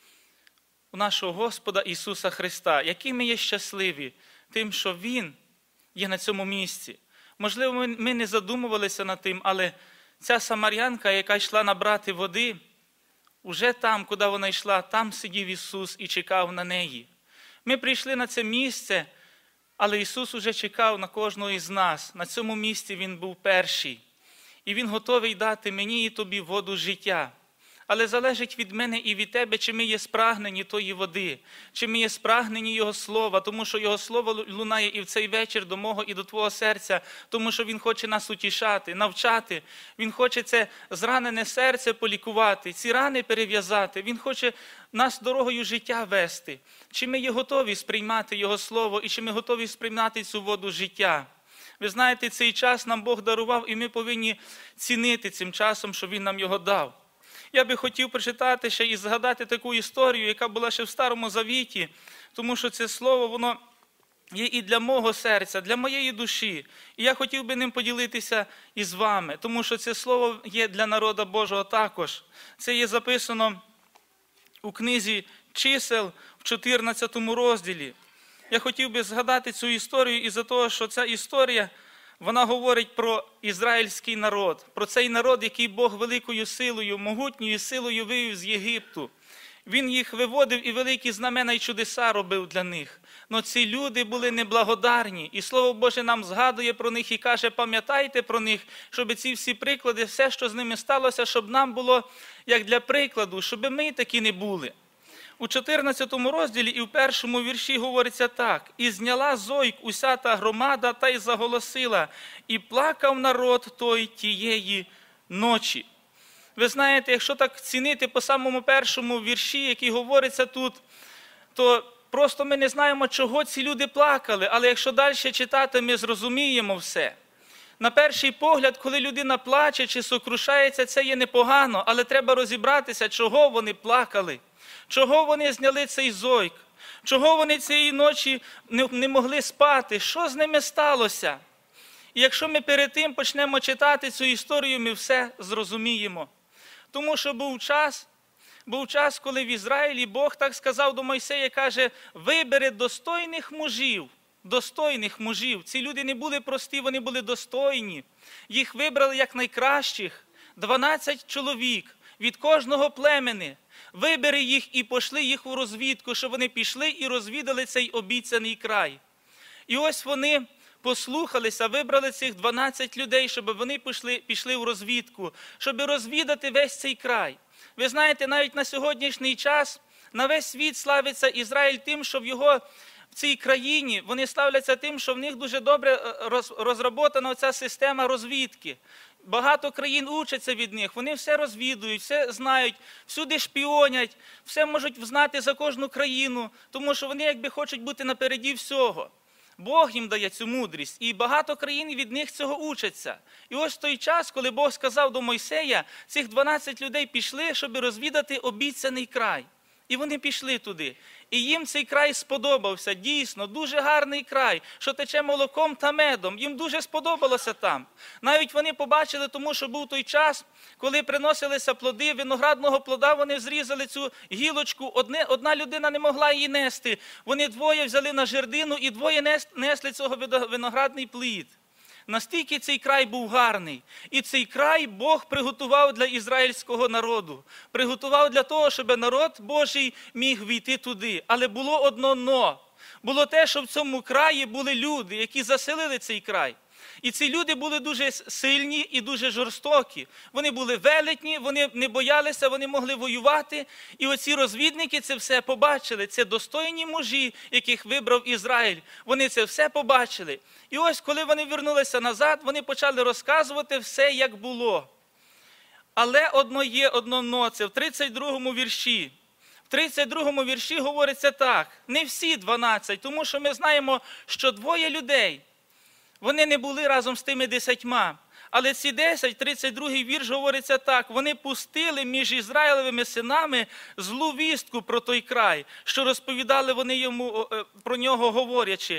F: у нашого Господа Ісуса Христа. Які ми є щасливі тим, що Він є на цьому місці. Можливо, ми не задумувалися над тим, але ця самарянка, яка йшла набрати води, уже там, куди вона йшла, там сидів Ісус і чекав на неї. Ми прийшли на це місце, але Ісус уже чекав на кожного із нас. На цьому місці Він був перший. І Він готовий дати мені і тобі воду життя. Але залежить від мене і від тебе, чи ми є спрагнені тої води, чи ми є спрагнені Його Слова, тому що Його Слово лунає і в цей вечір до мого і до твого серця, тому що Він хоче нас утішати, навчати. Він хоче це зранене серце полікувати, ці рани перев'язати. Він хоче нас дорогою життя вести. Чи ми є готові сприймати Його Слово і чи ми готові сприймати цю воду життя? Ви знаєте, цей час нам Бог дарував, і ми повинні цінити цим часом, що Він нам його дав. Я би хотів прочитати ще і згадати таку історію, яка була ще в Старому Завіті, тому що це слово, воно є і для мого серця, для моєї душі. І я хотів би ним поділитися із вами, тому що це слово є для народу Божого також. Це є записано у книзі «Чисел» в чотирнадцятому розділі. Я хотів би згадати цю історію із-за того, що ця історія, вона говорить про ізраїльський народ, про цей народ, який Бог великою силою, могутньою силою вивів з Єгипту. Він їх виводив і великі знамена й чудеса робив для них. Но ці люди були неблагодарні, і Слово Боже нам згадує про них і каже, пам'ятайте про них, щоб ці всі приклади, все, що з ними сталося, щоб нам було як для прикладу, щоб ми такі не були. У чотирнадцятому розділі і в першому вірші говориться так. «І зняла зойк уся та громада, та й заголосила, і плакав народ той тієї ночі». Ви знаєте, якщо так цінити по самому першому вірші, який говориться тут, то просто ми не знаємо, чого ці люди плакали, але якщо далі читати, ми зрозуміємо все. На перший погляд, коли людина плаче чи сокрушається, це є непогано, але треба розібратися, чого вони плакали. Чого вони зняли цей зойк? Чого вони цієї ночі не могли спати? Що з ними сталося? І якщо ми перед тим почнемо читати цю історію, ми все зрозуміємо. Тому що був час, був час, коли в Ізраїлі Бог так сказав до Мойсея, каже, вибери достойних мужів, достойних мужів. Ці люди не були прості, вони були достойні. Їх вибрали як найкращих, дванадцять чоловік від кожного племени. Вибери їх і пошли їх у розвідку, щоб вони пішли і розвідали цей обіцяний край. І ось вони послухалися, вибрали цих дванадцять людей, щоб вони пішли, пішли в розвідку, щоб розвідати весь цей край. Ви знаєте, навіть на сьогоднішній час на весь світ славиться Ізраїль тим, що в його в цій країні вони славляться тим, що в них дуже добре роз, розроботана ця система розвідки. Багато країн учаться від них, вони все розвідують, все знають, всюди шпіонять, все можуть знати за кожну країну, тому що вони якби хочуть бути напереді всього. Бог їм дає цю мудрість, і багато країн від них цього учаться. І ось той час, коли Бог сказав до Мойсея, цих дванадцять людей пішли, щоб розвідати обіцяний край. І вони пішли туди. І їм цей край сподобався, дійсно, дуже гарний край, що тече молоком та медом. Їм дуже сподобалося там. Навіть вони побачили, тому що був той час, коли приносилися плоди, виноградного плода, вони зрізали цю гілочку, Одне, одна людина не могла її нести. Вони двоє взяли на жердину і двоє несли цього виноградний плід. Настільки цей край був гарний. І цей край Бог приготував для ізраїльського народу. Приготував для того, щоб народ Божий міг війти туди. Але було одно «но». Було те, що в цьому краї були люди, які заселили цей край. І ці люди були дуже сильні і дуже жорстокі. Вони були велетні, вони не боялися, вони могли воювати. І оці розвідники це все побачили. Це достойні мужі, яких вибрав Ізраїль. Вони це все побачили. І ось, коли вони вернулися назад, вони почали розказувати все, як було. Але одно є, одно «но». Це в тридцять другому вірші. В тридцять другому вірші говориться так. Не всі дванадцять, тому що ми знаємо, що двоє людей, вони не були разом з тими десятьма. Але ці десять, тридцять другий вірш говориться так. Вони пустили між Ізраїлевими синами злу вістку про той край, що розповідали вони йому про нього говорячи.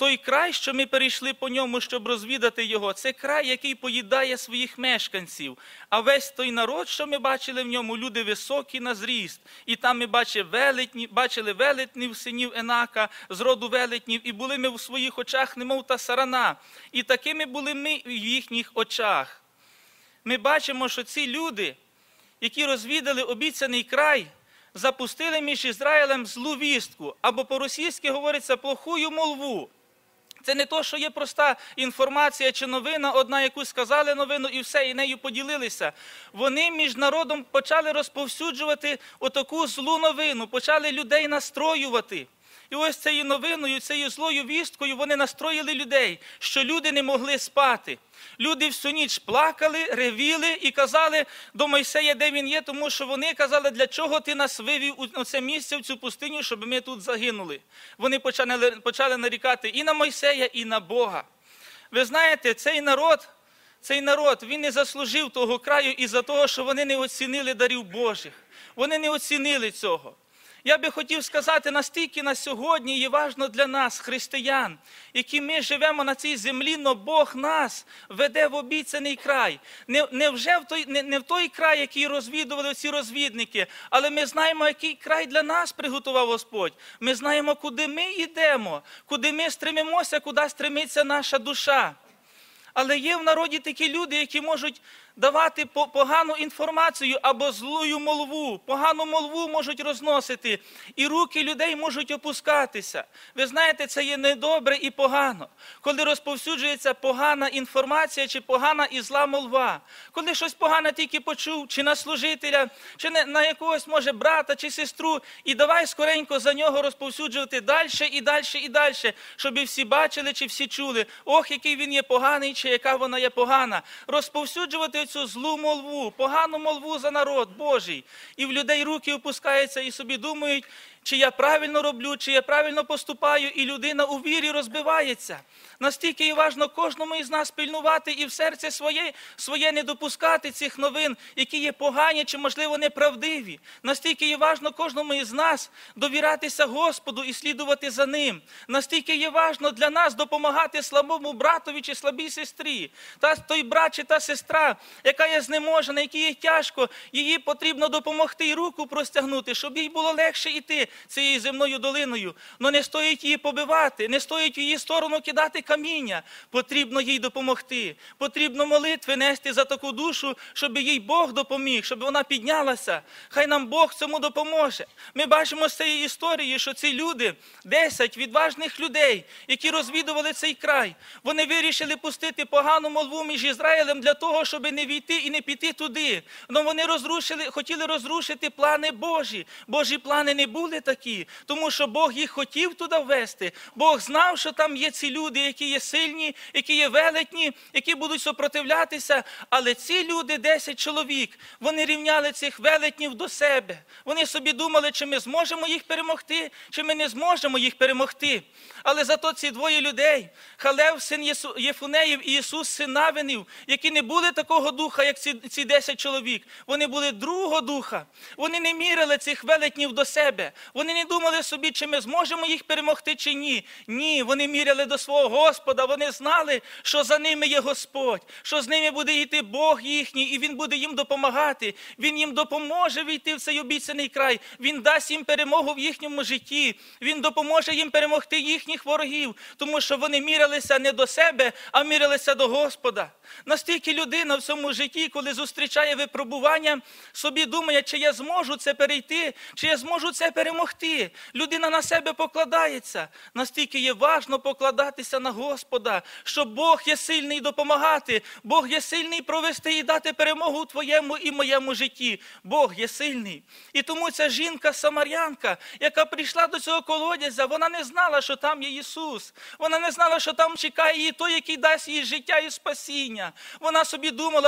F: той край, що ми перейшли по ньому, щоб розвідати його, це край, який поїдає своїх мешканців. А весь той народ, що ми бачили в ньому, люди високі на зріст. І там ми бачили велетні, бачили велетнів синів Енака, з роду велетнів, і були ми в своїх очах, немов та сарана. І такими були ми в їхніх очах. Ми бачимо, що ці люди, які розвідали обіцяний край, запустили між Ізраїлем злу вістку, або по-російськи говориться плохую молву. Це не то, що є проста інформація чи новина, одна, яку сказали новину і все, і нею поділилися. Вони між народом почали розповсюджувати отаку злу новину, почали людей настроювати. І ось цією новиною, цією злою вісткою вони настроїли людей, що люди не могли спати. Люди всю ніч плакали, ревіли і казали до Мойсея, де він є, тому що вони казали, для чого ти нас вивів у це місце, в цю пустиню, щоб ми тут загинули. Вони почали, почали нарікати і на Мойсея, і на Бога. Ви знаєте, цей народ, цей народ, він не заслужив того краю із-за того, що вони не оцінили дарів Божих. Вони не оцінили цього. Я би хотів сказати, настільки на сьогодні є важливо для нас, християн, які ми живемо на цій землі, но Бог нас веде в обіцяний край. Не, не, вже в той, не, не в той край, який розвідували ці розвідники, але ми знаємо, який край для нас приготував Господь. Ми знаємо, куди ми йдемо, куди ми стремимося, куди стремиться наша душа. Але є в народі такі люди, які можуть давати погану інформацію або злую молву. Погану молву можуть розносити, і руки людей можуть опускатися. Ви знаєте, це є недобре і погано. Коли розповсюджується погана інформація чи погана і зла молва. Коли щось погане тільки почув, чи на служителя, чи на якогось, може, брата чи сестру, і давай скоренько за нього розповсюджувати далі і далі і далі, щоб і всі бачили чи всі чули, ох, який він є поганий, чи яка вона є погана. Розповсюджувати цю злу молву, погану молву за народ Божий. І в людей руки опускаються і собі думають, чи я правильно роблю, чи я правильно поступаю, і людина у вірі розбивається. Настільки є важливо кожному із нас пильнувати і в серце своє, своє не допускати цих новин, які є погані чи, можливо, неправдиві. Настільки є важливо кожному із нас довірятися Господу і слідувати за Ним. Настільки є важливо для нас допомагати слабому братові чи слабій сестрі. Та той брат чи та сестра, яка є знеможена, якій є тяжко, їй потрібно допомогти і руку простягнути, щоб їй було легше йти цією земною долиною. Но не стоїть її побивати, не стоїть в її сторону кидати каміння. Потрібно їй допомогти. Потрібно молитви нести за таку душу, щоб їй Бог допоміг, щоб вона піднялася. Хай нам Бог цьому допоможе. Ми бачимо з цієї історії, що ці люди, десять відважних людей, які розвідували цей край, вони вирішили пустити погану молву між Ізраїлем для того, щоб не війти і не піти туди. Но вони розрушили, хотіли розрушити плани Божі. Божі плани не були такі, тому що Бог їх хотів туди ввести. Бог знав, що там є ці люди, які є сильні, які є велетні, які будуть супротивлятися. Але ці люди, десять чоловік, вони рівняли цих велетнів до себе. Вони собі думали, чи ми зможемо їх перемогти, чи ми не зможемо їх перемогти. Але зато ці двоє людей, Халев, син Єфунеїв, і Ісус, син Навинів, які не були такого духа, як ці, ці десять чоловік, вони були другого духа. Вони не міряли цих велетнів до себе. Вони не думали собі, чи ми зможемо їх перемогти, чи ні. Ні, вони міряли до свого Господа. Вони знали, що за ними є Господь, що з ними буде йти Бог їхній, і Він буде їм допомагати. Він їм допоможе війти в цей обіцяний край. Він дасть їм перемогу в їхньому житті. Він допоможе їм перемогти їхніх ворогів, тому що вони мірялися не до себе, а мірялися до Господа. Настільки людина в цьому житті, коли зустрічає випробування, собі думає, чи я зможу це перейти, чи я зможу це перемогти. Людина на себе покладається. Настільки є важно покладатися на Господа, що Бог є сильний допомагати, Бог є сильний провести і дати перемогу у твоєму і моєму житті. Бог є сильний. І тому ця жінка-самарянка, яка прийшла до цього колодязя, вона не знала, що там є Ісус. Вона не знала, що там чекає її той, який дасть їй життя і спасіння. Вона собі думала,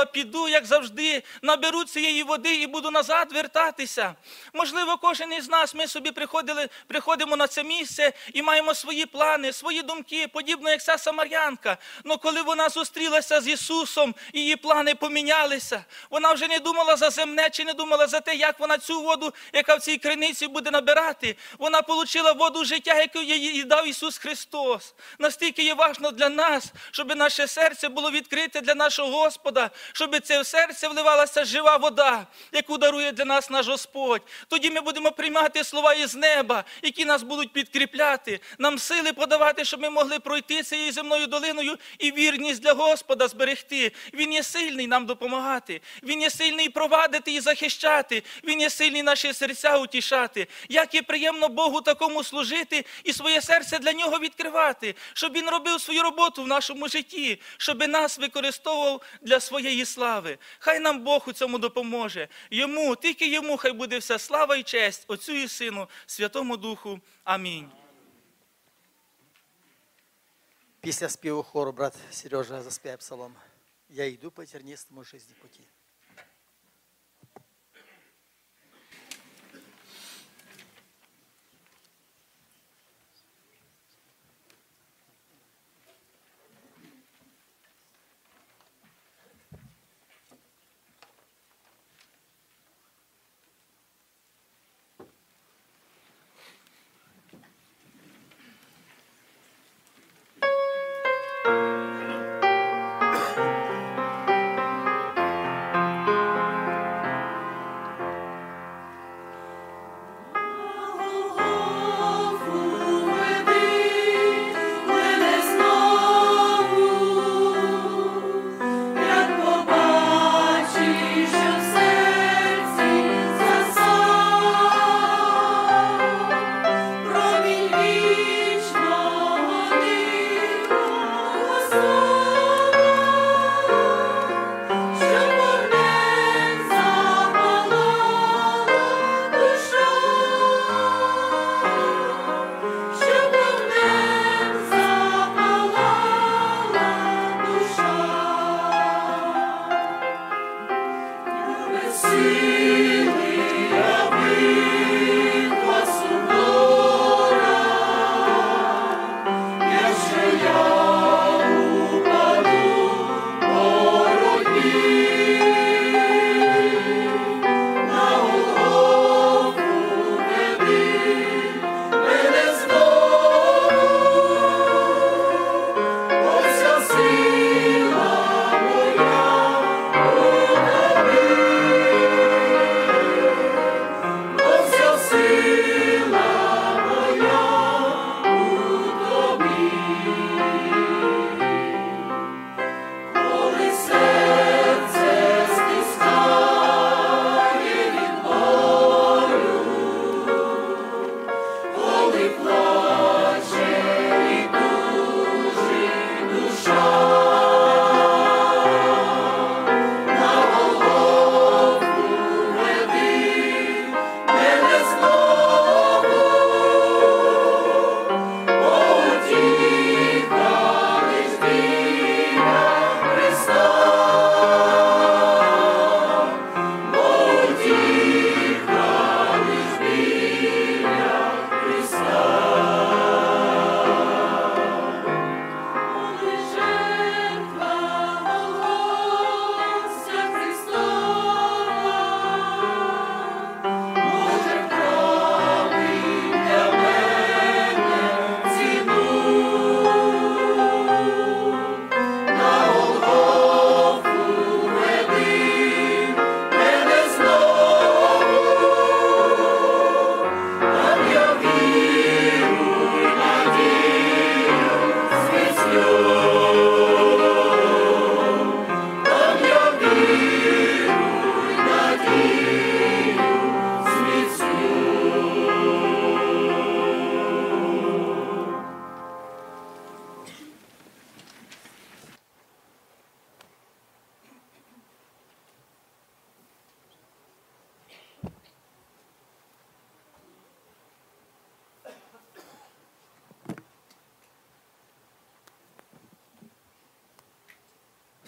F: думала, піду, як завжди, наберу цієї води і буду назад вертатися. Можливо, кожен із нас, ми собі приходили, приходимо на це місце і маємо свої плани, свої думки, подібно як ця самарянка. Но коли вона зустрілася з Ісусом, її плани помінялися. Вона вже не думала за земне, чи не думала за те, як вона цю воду, яка в цій криниці буде набирати. Вона отримала воду життя, яку їй дав Ісус Христос. Настільки є важливо для нас, щоб наше серце було відкрите для нашого Господа, щоб це в серце вливалася жива вода, яку дарує для нас наш Господь. Тоді ми будемо приймати слова із неба, які нас будуть підкріпляти, нам сили подавати, щоб ми могли пройти цією земною долиною і вірність для Господа зберегти. Він є сильний нам допомагати, Він є сильний провадити і захищати, Він є сильний наші серця утішати. Як є приємно Богу такому служити і своє серце для Нього відкривати, щоб Він робив свою роботу в нашому житті, щоб нас використовував для своєї слави. Хай нам Бог у цьому допоможе. Йому, тільки Йому хай буде вся слава і честь, Отцю і Сину, Святому Духу. Амінь.
B: Після співу хору брат Сережа заспіває псалом «Я йду по тернистому жизни пути».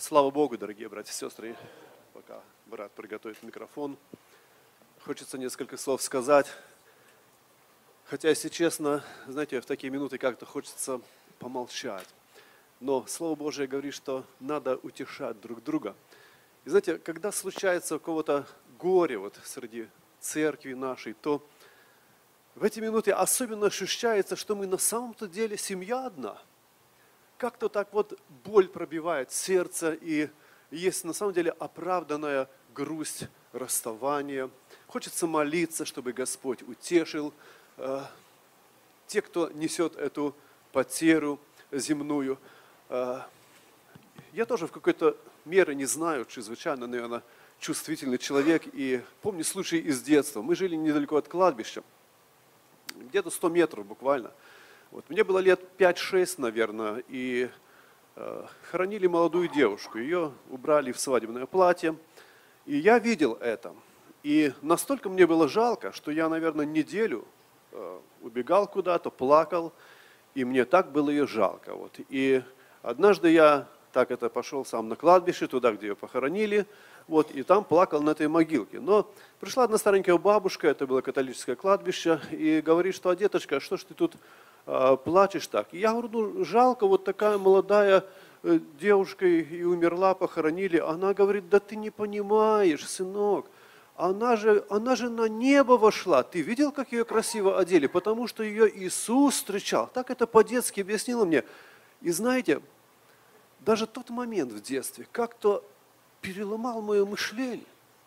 G: Слава Богу, дорогие братья и сестры. Пока брат приготовит микрофон, хочется несколько слов сказать. Хотя, если честно, знаете, в такие минуты как-то хочется помолчать. Но Слово Божие говорит, что надо утешать друг друга. И знаете, когда случается у кого-то горе вот среди церкви нашей, то в эти минуты особенно ощущается, что мы на самом-то деле семья одна. Как-то так вот боль пробивает сердце, и есть на самом деле оправданная грусть расставания. Хочется молиться, чтобы Господь утешил э, те, кто несет эту потерю земную. Э, я тоже в какой-то мере, не знаю, чрезвычайно, наверное, чувствительный человек. И помню случай из детства. Мы жили недалеко от кладбища, где-то сто метров буквально. Вот. Мне было лет пять-шесть, наверное, и э, хоронили молодую девушку. Ее убрали в свадебное платье. И я видел это. И настолько мне было жалко, что я, наверное, неделю э, убегал куда-то, плакал. И мне так было ее жалко. Вот. И однажды я так это пошел сам на кладбище, туда, где ее похоронили. Вот, и там плакал на этой могилке. Но пришла одна старенькая бабушка, это было католическое кладбище, и говорит, что, а деточка, что ж ты тут э, плачешь так? И я говорю, ну жалко, вот такая молодая э, девушка и умерла, похоронили. Она говорит, да ты не понимаешь, сынок, она же, она же на небо вошла. Ты видел, как ее красиво одели? Потому что ее Иисус встречал. Так это по-детски объяснила мне. И знаете, даже тот момент в детстве как-то переломал мое мышление.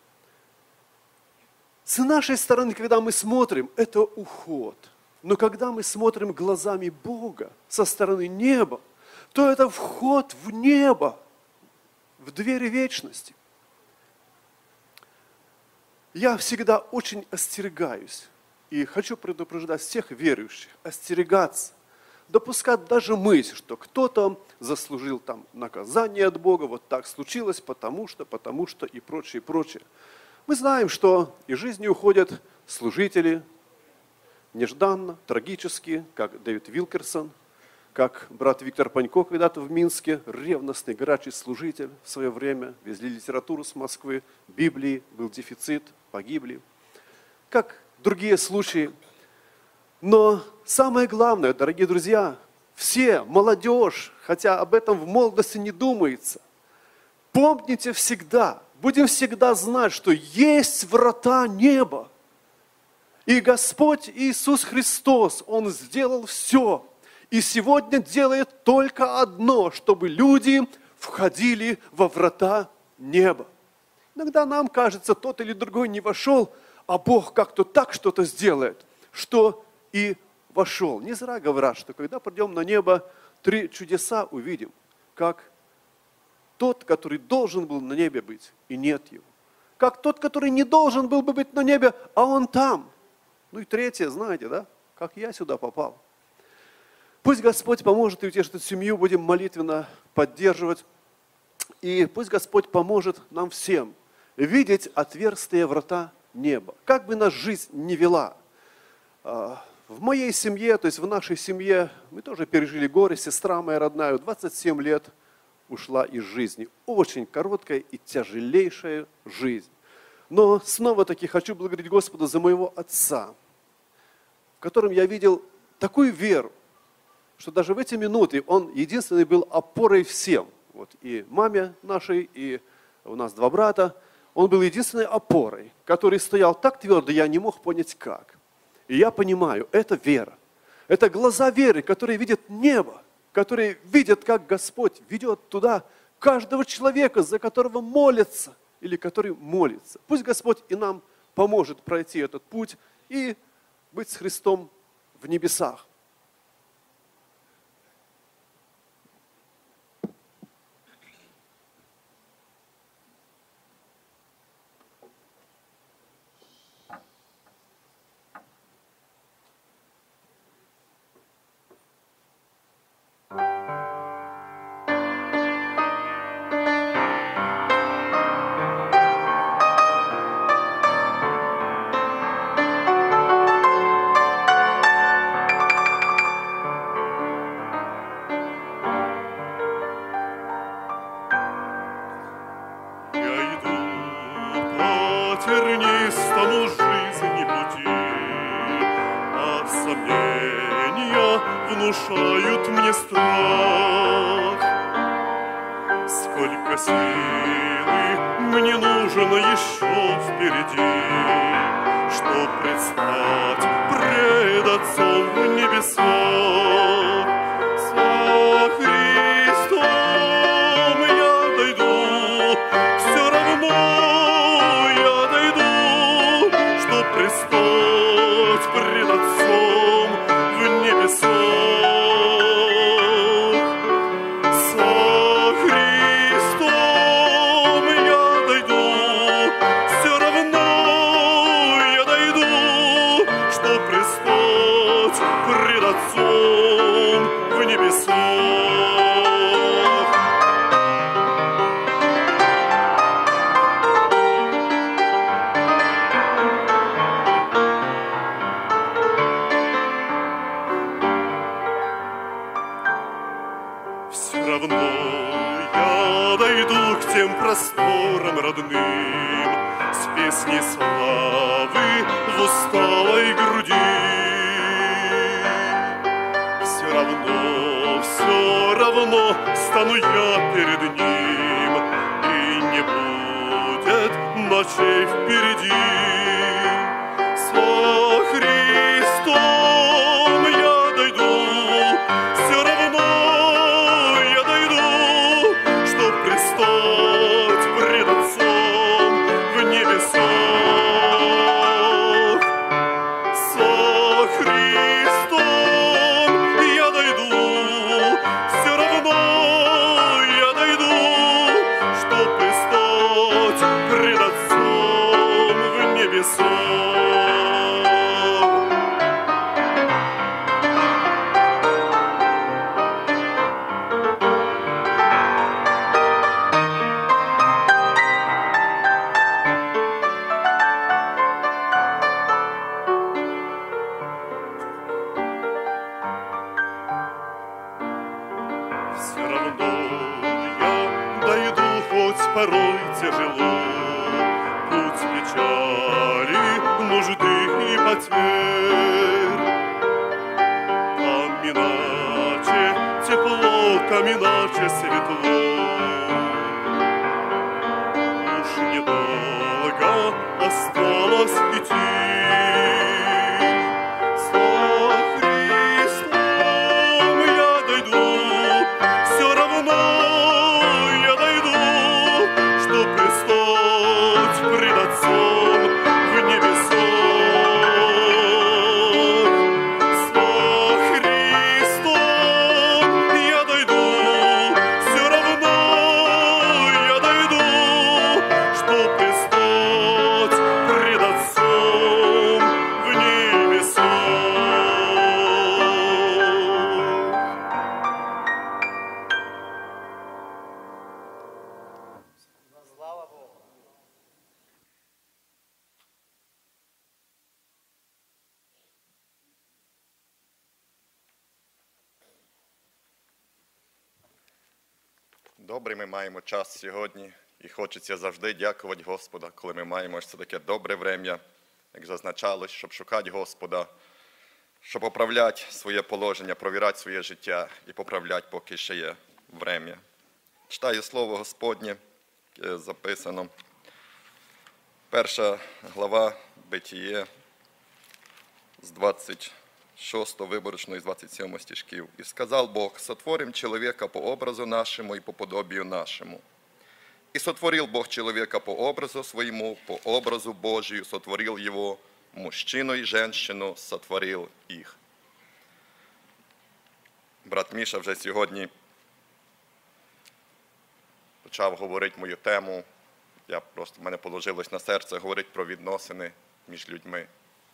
G: С нашей стороны, когда мы смотрим, это уход. Но когда мы смотрим глазами Бога со стороны неба, то это вход в небо, в двери вечности. Я всегда очень остерегаюсь и хочу предупреждать всех верующих, остерегаться, допускать даже мысль, что кто-то заслужил там наказание от Бога, вот так случилось, потому что, потому что и прочее, и прочее. Мы знаем, что из жизни уходят служители нежданно, трагически, как Дэвид Вилкерсон, как брат Виктор Панько когда-то в Минске, ревностный, горячий служитель в свое время, везли литературу с Москвы, Библии, был дефицит, погибли. Как другие случаи. Но самое главное, дорогие друзья, все, молодежь, хотя об этом в молодости не думается, помните всегда, будем всегда знать, что есть врата неба. И Господь Иисус Христос, Он сделал все. И сегодня делает только одно, чтобы люди входили во врата неба. Иногда нам кажется, тот или другой не вошел, а Бог как-то так что-то сделает, что и вошел. Не зря говорят, что когда придем на небо, три чудеса увидим, как тот, который должен был на небе быть, и нет его. Как тот, который не должен был бы быть на небе, а он там. Ну и третье, знаете, да? Как я сюда попал. Пусть Господь поможет и утешит эту семью, будем молитвенно поддерживать. И пусть Господь поможет нам всем видеть отверстые врата неба. Как бы нас жизнь не вела. В моей семье, то есть в нашей семье, мы тоже пережили горе. Сестра моя родная, двадцать семь лет ушла из жизни. Очень короткая и тяжелейшая жизнь. Но снова-таки хочу благодарить Господа за моего отца, в котором я видел такую веру, что даже в эти минуты он единственный был опорой всем. Вот и маме нашей, и у нас два брата. Он был единственной опорой, который стоял так твердо, я не мог понять как. И я понимаю, это вера. Это глаза веры, которые видят небо, которые видят, как Господь ведет туда каждого человека, за которого молятся или который молится. Пусть Господь и нам поможет пройти этот путь и быть с Христом в небесах.
H: внушают мне страх. Сколько силы мне нужно еще впереди, чтоб предстать пред Отцом в небесах. Со Христом я дойду, все равно я дойду, чтоб предстать пред Отцом в небесах. Со Христом я дойду, все равно я дойду, чтоб предстать пред Отцом в небесах. Все равно я дойду к тем просторам родным с песней славы в усталой груди. Все равно, все равно стану я перед Ним, и не будет ночей впереди. Со Христом я дойду, все равно я дойду, чтоб предстать пред Отцом в небесах. Со Христом я дойду, все равно я дойду, чтоб предстать пред Отцом в небесах. Все равно я дойду, хоть порой тяжело, путь печали, нужды и потерь. Там иначе тепло, там иначе светло. Уж недолго осталось идти. Со Христом я дойду, все равно я дойду, чтоб предстать пред Отцом в небесах. Со Христом я дойду, все равно я дойду, чтоб предстать пред Отцом в небесах.
I: Добрий ми маємо час сьогодні, і хочеться завжди дякувати Господа, коли ми маємо ось це таке добре врем'я, як зазначалось, щоб шукати Господа, щоб поправляти своє положення, провірати своє життя і поправляти, поки ще є врем'я. Читаю Слово Господнє, яке записано. Перша глава Битіє з двадцять шостого виборочного і з двадцять сьомого стишків. «І сказав Бог, сотворим человека по образу нашему и по подобию нашему. И сотворил Бог человека по образу своему, по образу Божию сотворил его, мужчину и женщину сотворил их». Брат Міша вже сьогодні почав говорити мою тему. Я просто, в мене положилось на серце говорити про відносини між людьми.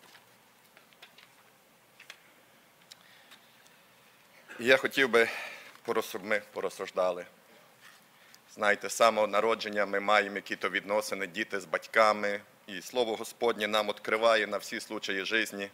I: І я хотів би, щоб ми порозсуждали. Знаєте, з самого народження ми маємо які-то відносини, діти з батьками, і Слово Господнє нам відкриває на всі случаї житті,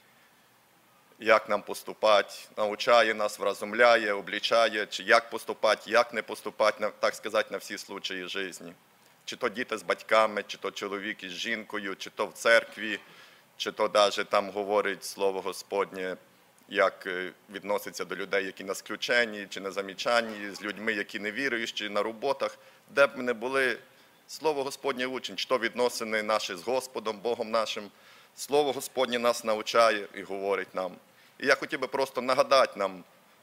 I: як нам поступати, навчає нас, вразумляє, облічає, чи як поступати, як не поступати, так сказати, на всі случаї житті. Чи то діти з батьками, чи то чоловік із жінкою, чи то в церкві, чи то навіть там говорить Слово Господнє як відноситься до людей, які на сключенні чи на замічанні, з людьми, які не віруючі, на роботах, де б ми не були, Слово Господнє учень, чи то відносини наші з Господом, Богом нашим, Слово Господнє нас навчає і говорить нам. І я хотів би просто нагадати нам,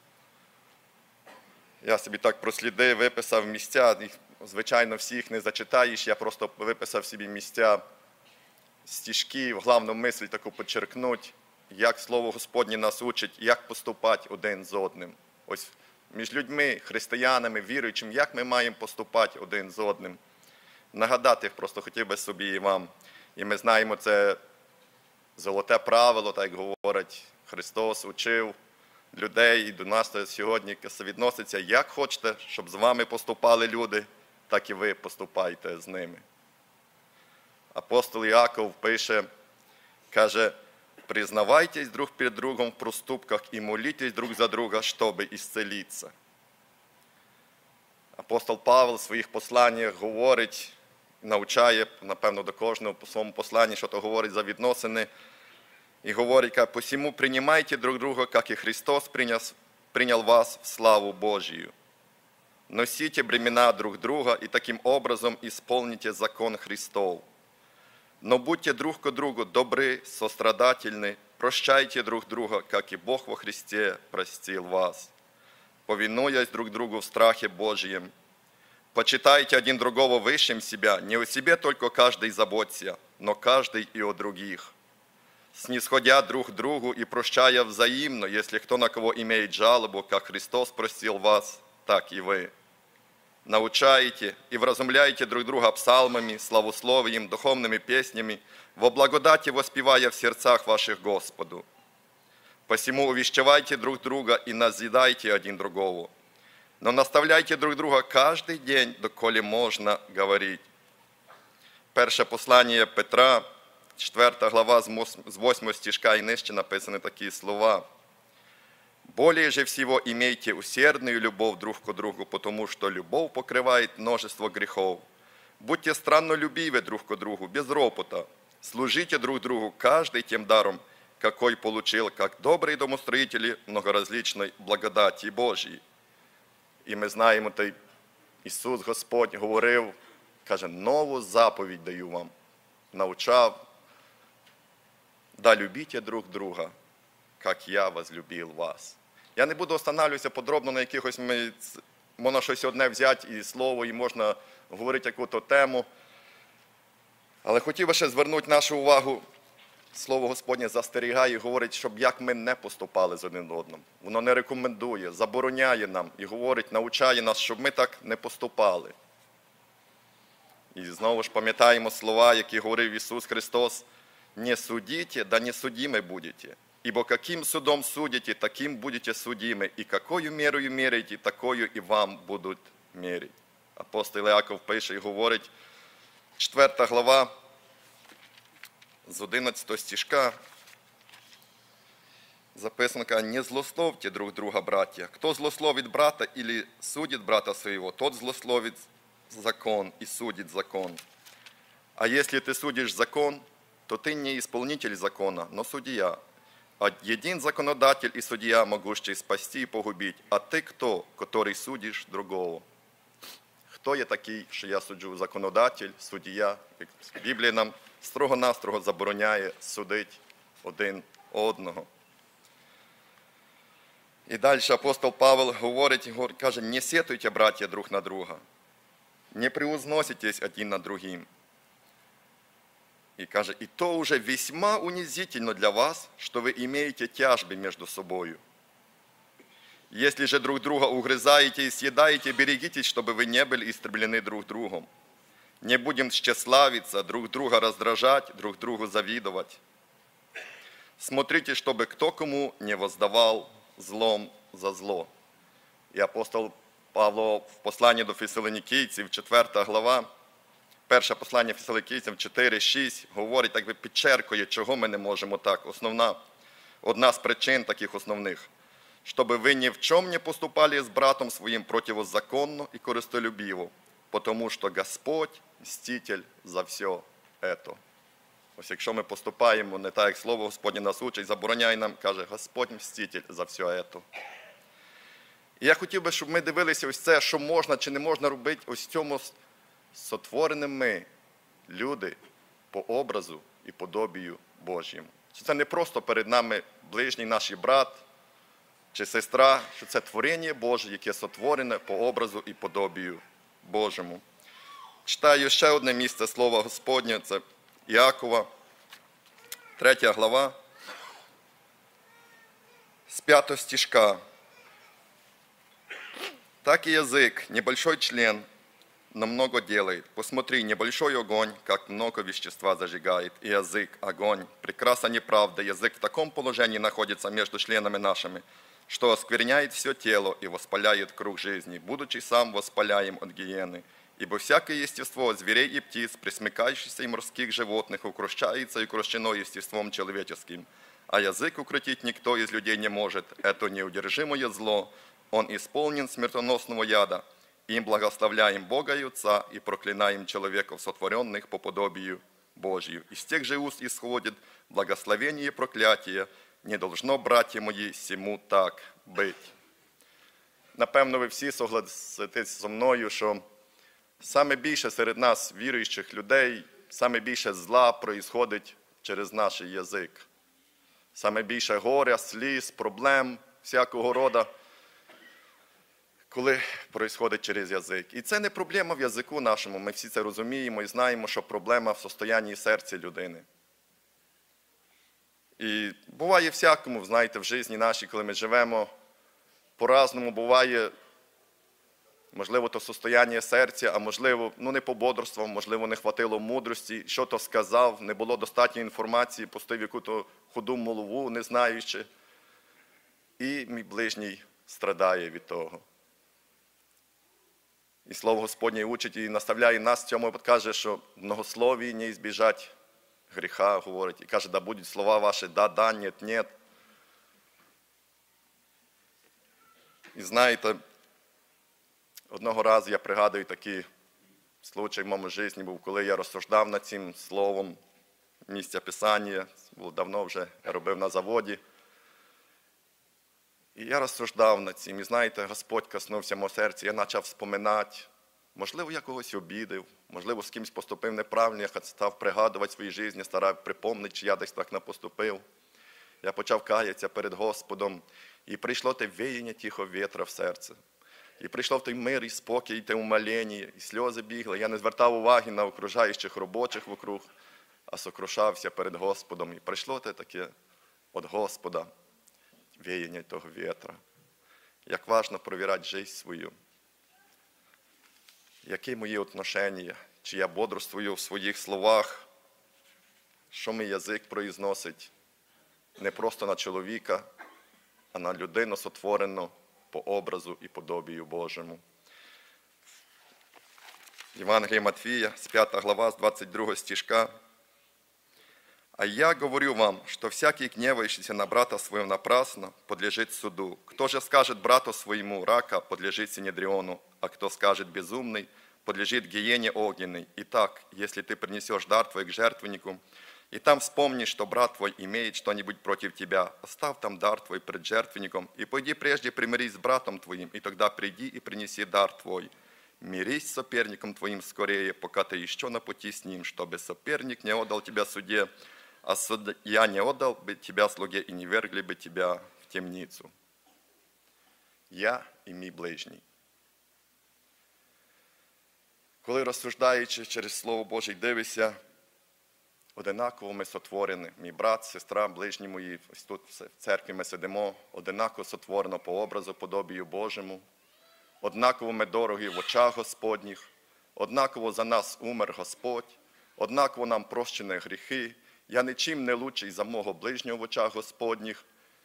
I: я собі так прослідив, виписав місця, їх, звичайно, всіх не зачитаєш, я просто виписав собі місця, стишки, головну мисль таку почеркнуть, як Слово Господнє нас учить, як поступати один з одним. Ось між людьми, християнами, віруючими, як ми маємо поступати один з одним. Нагадати просто хотів би собі і вам. І ми знаємо це золоте правило, так як говорить Христос, учив людей, і до нас сьогодні відноситься, як хочете, щоб з вами поступали люди, так і ви поступайте з ними. Апостол Іаков пише, каже, признавайтесь друг перед другом в проступках і молітесь друг за друга, щоб ісцелитися. Апостол Павел в своїх посланнях говорить, навчає, напевно, до кожного по своєму посланні, що то говорить за відносини, і говорить, каже, «Посему принимайте друг друга, как и Христос принял, принял вас в славу Божию. Носите бремена друг друга и таким образом исполните закон Христов. Но будьте друг к другу добры, сострадательны, прощайте друг друга, как и Бог во Христе простил вас, повинуясь друг другу в страхе Божьем. Почитайте один другого высшим себя, не о себе только каждый заботься, но каждый и о других. Снисходя друг другу и прощая взаимно, если кто на кого имеет жалобу, как Христос простил вас, так и вы. Научайте и вразумляйте друг друга псалмами, славословием, духовными песнями, во благодати воспевая в сердцах ваших Господу. Посему увещевайте друг друга и назидайте один другого. Но наставляйте друг друга каждый день, доколе можно говорить». Перше послання Петра, четверта глава, з восьмого стишка і нижче написані такі слова. «Более же всего имейте усердную любовь друг к другу, потому что любовь покрывает множество грехов. Будьте страннолюбивы друг к другу, без ропота. Служите друг другу каждый тем даром, какой получил, как добрые домостроители многоразличной благодати Божьей». І ми знаємо, той Ісус Господь говорив, каже, нову заповідь даю вам, навчав, да любіть друг друга, як я возлюбив вас. Я не буду останавливатися подробно на якихось, ми, можна щось одне взяти і слово, і можна говорити яку-то тему. Але хотів би ще звернути нашу увагу, Слово Господнє застерігає і говорить, щоб як ми не поступали з один одним. Воно не рекомендує, забороняє нам і говорить, навчає нас, щоб ми так не поступали. І знову ж пам'ятаємо слова, які говорив Ісус Христос, «Не судите, да не судимы будете, ибо каким судом судите, таким будете судимы, и какою мерою меряете, такою і вам будуть мерить». Апостол Іаков пише і говорить, четверта глава, з одинадцятого стишка записано, «Не злословьте друг друга, братья. Кто злословит брата или судит брата своего, тот злословит закон и судит закон. А если ты судишь закон, то ты не исполнитель закона, но судья. Один законодатель и судья, могущий спасти и погубить. А ты кто, который судишь другого?» Хто є такий, що я суджу? Законодатель, суддя. Біблія нам строго-настрого забороняє судити один одного. І далі апостол Павел говорить, каже, «Не сетуйте, братья, друг на друга, не превозноситесь один над другим». І каже, «И то уже весьма унизительно для вас, что вы имеете тяжбы между собою. Если же друг друга угрызаете и съедаете, берегитесь, чтобы вы не были истреблены друг другом. Не будем тщеславиться, друг друга раздражать, друг другу завидовать. Смотрите, чтобы кто кому не воздавал злом за зло». І апостол Павло в посланні до Фесалонікійців, четверта глава, перше послання Фесалонікійцям чотири шість, говорить, так би підчеркує, чого ми не можемо так. Основна, одна з причин таких основних. «Чтобы вы ни в чем не поступали с братом своим противозаконно и корыстолюбиво, потому что Господь мститель за все это». Ось якщо ми поступаємо не так, як Слово Господнє нас учить, забороняє нам, каже, Господь мститель за все це. І я хотів би, щоб ми дивилися ось це, що можна чи не можна робити ось цьому сотвореними люди по образу і подобію Божому. Що це не просто перед нами ближній наш брат чи сестра, що це творіння Боже, яке сотворене по образу і подобію Божому. Читаю ще одне місце Слова Господнє, це Іакова, третя глава, з пятого стишка. Так и язык, небольшой член, но много делает. Посмотри, небольшой огонь, как много вещества зажигает. И язык, огонь, прекрасна неправда. Язык в таком положении находится между членами нашими, что оскверняет все тело и воспаляет круг жизни, будучи сам воспаляем от гиены. Ибо всякое естество зверей и птиц, пресмыкающихся и морских животных, укрощается и укрощено естеством человеческим. А язык укротить никто из людей не может. Это неудержимое зло. Он исполнен смертоносного яда. Им благословляем Бога и Отца и проклинаем человеков, сотворенных по подобию Божию. Из тех же уст исходит благословение и проклятие. Не должно, братья мої, сему так бить. Напевно, ви всі согласитесь зі мною, що саме більше серед нас, віруючих людей, саме більше зла происходить через наш язик. Саме більше горя, сліз, проблем всякого роду, коли происходить через язик. І це не проблема в язику нашому, ми всі це розуміємо і знаємо, що проблема в состоянні серця людини. І буває всякому, знаєте, в житті нашій, коли ми живемо, по-разному буває, можливо, то состояння серця, а можливо, ну не пободрствував, можливо, не хватило мудрості, що то сказав, не було достатньо інформації, пустив яку-то худу молову, не знаючи. І мій ближній страдає від того. І Слово Господнє учить і наставляє нас в цьому, каже, що в многословії не збіжать гріха, говорить. І каже, да будуть слова ваші, да, да, нет, нет. І знаєте, одного разу я пригадую такий случай в моєму житті був, коли я розсуждав над цим словом місця Писання, було давно вже, я робив на заводі. І я розсуждав над цим, і знаєте, Господь коснувся мого серця, я почав вспоминати, можливо, я когось обідав, можливо, з кимось поступив неправильно, я став пригадувати свої житті, старав припомнити, чи я десь так не поступив. Я почав каятися перед Господом, і прийшло те веяння тихого вітра в серце. І прийшло в той мир, і спокій, і те умоління, і сльози бігли. Я не звертав уваги на окружаючих робочих вокруг, а сокрушався перед Господом. І прийшло те таке від Господа веяння того вітра. Як важливо провірати життя свою. Які мої відношення, чи я бодрствую в своїх словах, що мій язик произносить не просто на чоловіка, а на людину сотворену по образу і подобію Божому. Євангелія Матфія, з п'ята глава, з двадцять другого стишка. «А я говорю вам, что всякий, гневающийся на брата своего напрасно, подлежит суду. Кто же скажет брату своему рака, подлежит синедриону, а кто скажет безумный, подлежит гиене огненной. Итак, если ты принесешь дар твой к жертвеннику, и там вспомнишь, что брат твой имеет что-нибудь против тебя, оставь там дар твой пред жертвенником, и пойди прежде примирись с братом твоим, и тогда приди и принеси дар твой. Мирись с соперником твоим скорее, пока ты еще на пути с ним, чтобы соперник не отдал тебя суде, а я не отдал бы тебя слуге и не вергли бы тебя в темницу. Я і мій ближній». Коли розсуждаючи через Слово Боже, дивишся, одинаково ми сотворені. Мій брат, сестра, ближні мої, ось тут в церкві ми сидимо, одинаково сотворено по образу, подобію Божому. Однаково ми дорогі в очах Господніх, однаково за нас умер Господь, однаково нам прощені гріхи. Я нічим не лучший за мого ближнього в очах Господніх.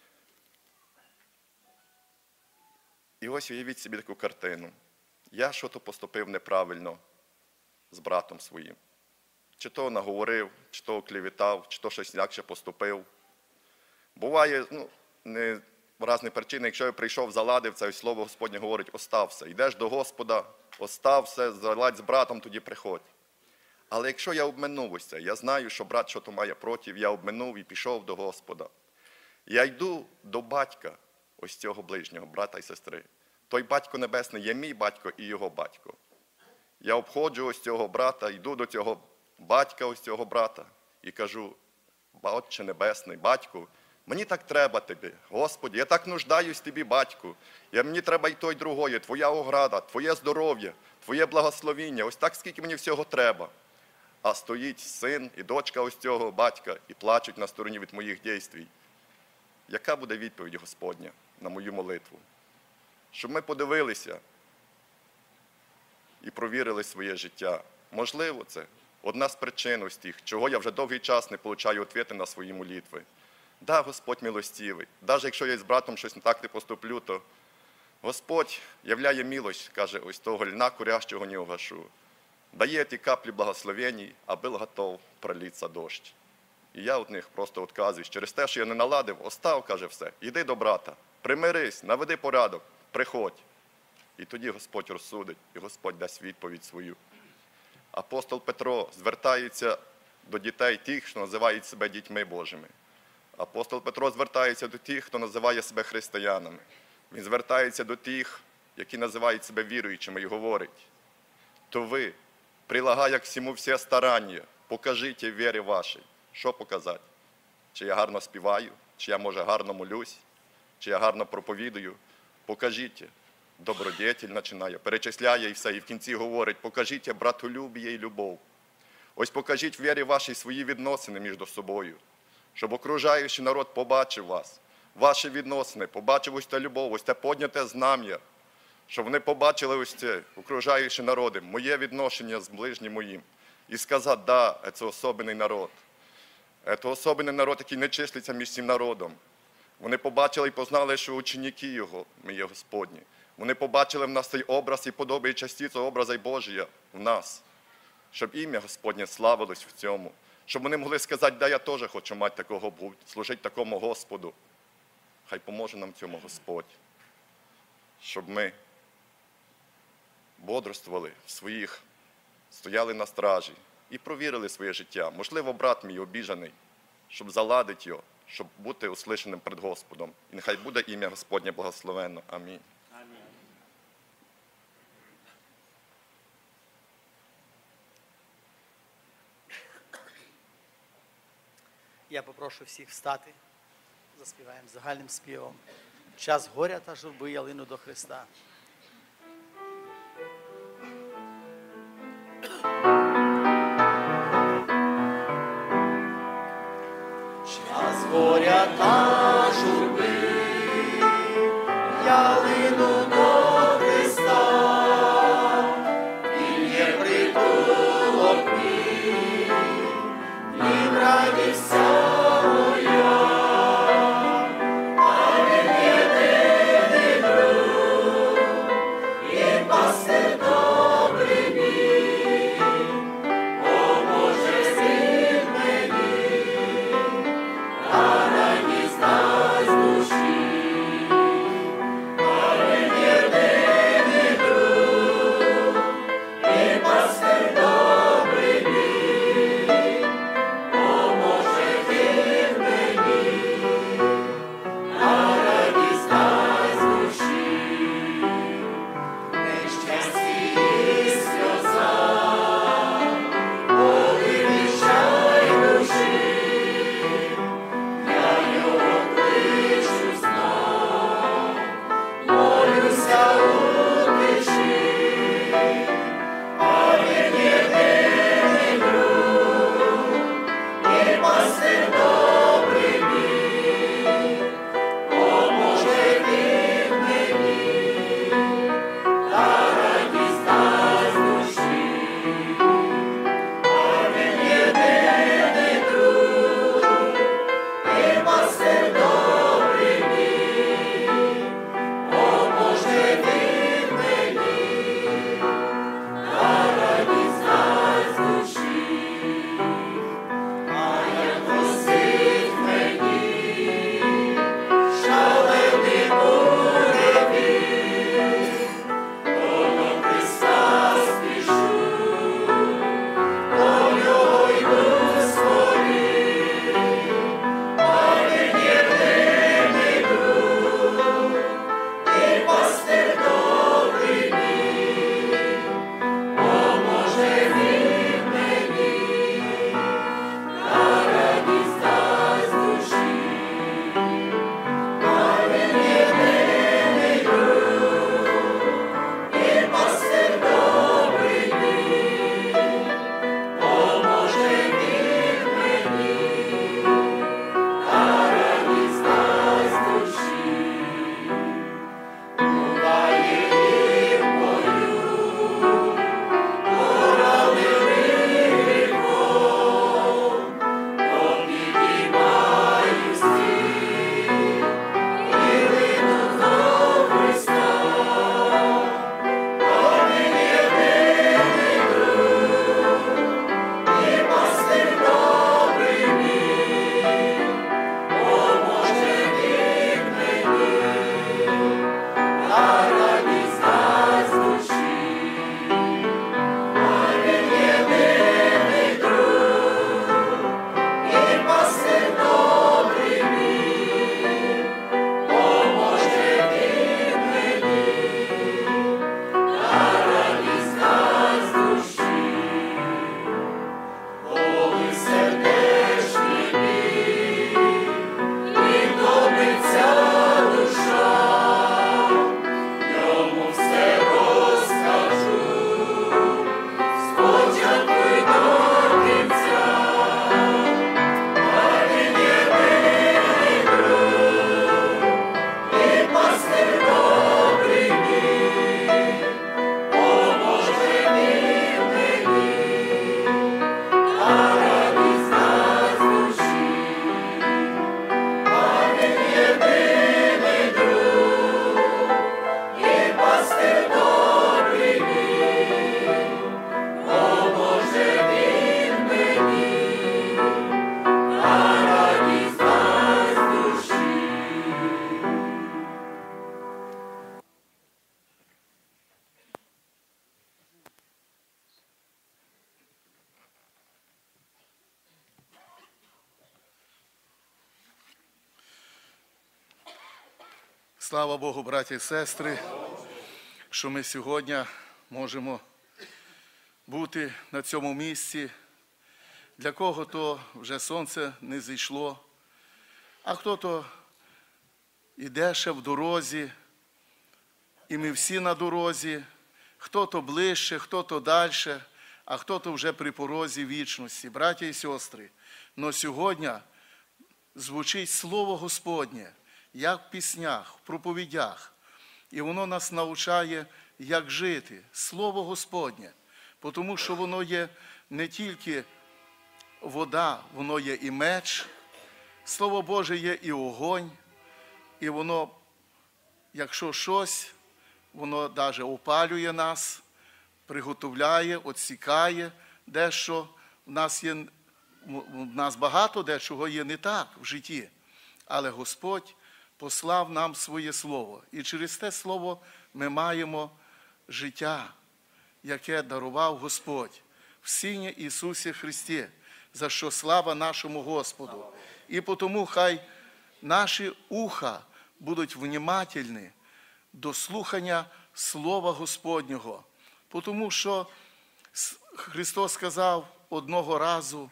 I: І ось уявіть собі таку картину. Я що-то поступив неправильно з братом своїм. Чи то наговорив, чи то оклівітав, чи то щось інакше поступив. Буває, ну, не в різні причини, якщо я прийшов, заладив, це Слово Господнє говорить, остався. Йдеш до Господа, остався, заладь з братом, тоді приходь. Але якщо я обминув ось це, я знаю, що брат що то має проти, я обминув і пішов до Господа. Я йду до батька ось цього ближнього, брата і сестри. Той батько небесний є мій батько і його батько. Я обходжу ось цього брата, йду до цього батька ось цього брата і кажу: Отче Небесний, батьку, мені так треба тобі, Господи, я так нуждаюсь тобі, батьку. Я, мені треба й той, й другої, твоя ограда, твоє здоров'я, твоє благословіння, ось так скільки мені всього треба. А стоїть син і дочка ось цього батька і плачуть на стороні від моїх дійствій. Яка буде відповідь Господня на мою молитву? Щоб ми подивилися і провірили своє життя. Можливо, це одна з причин ось тих, чого я вже довгий час не получаю відповіді на свої молитви. Да, Господь милостивий. Навіть якщо я з братом щось не так не поступлю, то Господь являє милость, каже, ось того льна курящого не угашу. Дає ті каплі благословень, а был готов пролиться дощ. І я від них просто відказуюсь. Через те, що я не наладив, остав, каже, все. Іди до брата, примирись, наведи порядок, приходь. І тоді Господь розсудить, і Господь дасть відповідь свою. Апостол Петро звертається до дітей тих, що називають себе дітьми Божими. Апостол Петро звертається до тих, хто називає себе християнами. Він звертається до тих, які називають себе віруючими, і говорить: то ви, прилагая к всьому все старання, покажіть вірі вашій. Що показати? Чи я гарно співаю, чи я, може, гарно молюсь, чи я гарно проповідую? Покажіть. Добродетель починає, перечисляє і все, і в кінці говорить: покажіть братолюбіє і любов. Ось покажіть в вірі вашій свої відносини між собою, щоб окружаючий народ побачив вас, ваші відносини, побачив ось те любов, ось те подняте знам'я, щоб вони побачили ось це, окружаючі народи, моє відношення з ближнім моїм. І сказати: да, це особливий народ. Це особливий народ, який не числиться між цим народом. Вони побачили і познали, що ученики його, ми є Господні. Вони побачили в нас цей образ і подоби, і частицю образа Божія в нас. Щоб ім'я Господнє славилось в цьому. Щоб вони могли сказати: да, я теж хочу мати такого, служити такому Господу. Хай поможе нам цьому Господь. Щоб ми бодрствували в своїх, стояли на стражі і провірили своє життя. Можливо, брат мій обіжаний, щоб заладити його, щоб бути услышаним перед Господом. І нехай буде ім'я Господнє благословенно. Амінь.
B: Я попрошу всіх встати, заспіваємо загальним співом. Час горя та журби я лину до Христа. Час горя та журби я лину до Христа, Він є притулок мій, Він радість вся моя, а Він єдиний друг, Він пастир добрий мій, поможе Він мені, а радість дасть душі, а Він єдиний друг, Він пастир добрий мій, поможе Він мені, а радість дасть душі, нещасті і сльоза, коли відчай душі, я його кличу знов, молюся у тиші, а він єдиний друг, і пастир добрий мій, поможе він мені, та радість дасть душі, а він єдиний друг, і пастир добрий мій, поможе він мені, та радість дасть душі, а я просив
J: Слава Богу, браті і сестри, що ми сьогодні можемо бути на цьому місці. Для кого-то вже сонце не зійшло, а хто-то іде ще в дорозі, і ми всі на дорозі, хто-то ближче, хто-то далі, а хто-то вже при порозі вічності. Браті і сестри, но сьогодні звучить Слово Господнє, як в піснях, в проповідях, і воно нас навчає, як жити. Слово Господнє, тому що воно є не тільки вода, воно є і меч, Слово Боже є і огонь, і воно, якщо щось, воно навіть опалює нас, приготовляє, відсікає дещо. В нас є, в нас багато дечого є не так в житті, але Господь послав нам своє Слово. І через те Слово ми маємо життя, яке дарував Господь в Сині Ісусі Христі, за що слава нашому Господу. І тому хай наші уха будуть внімательні до слухання Слова Господнього. Тому що Христос сказав одного разу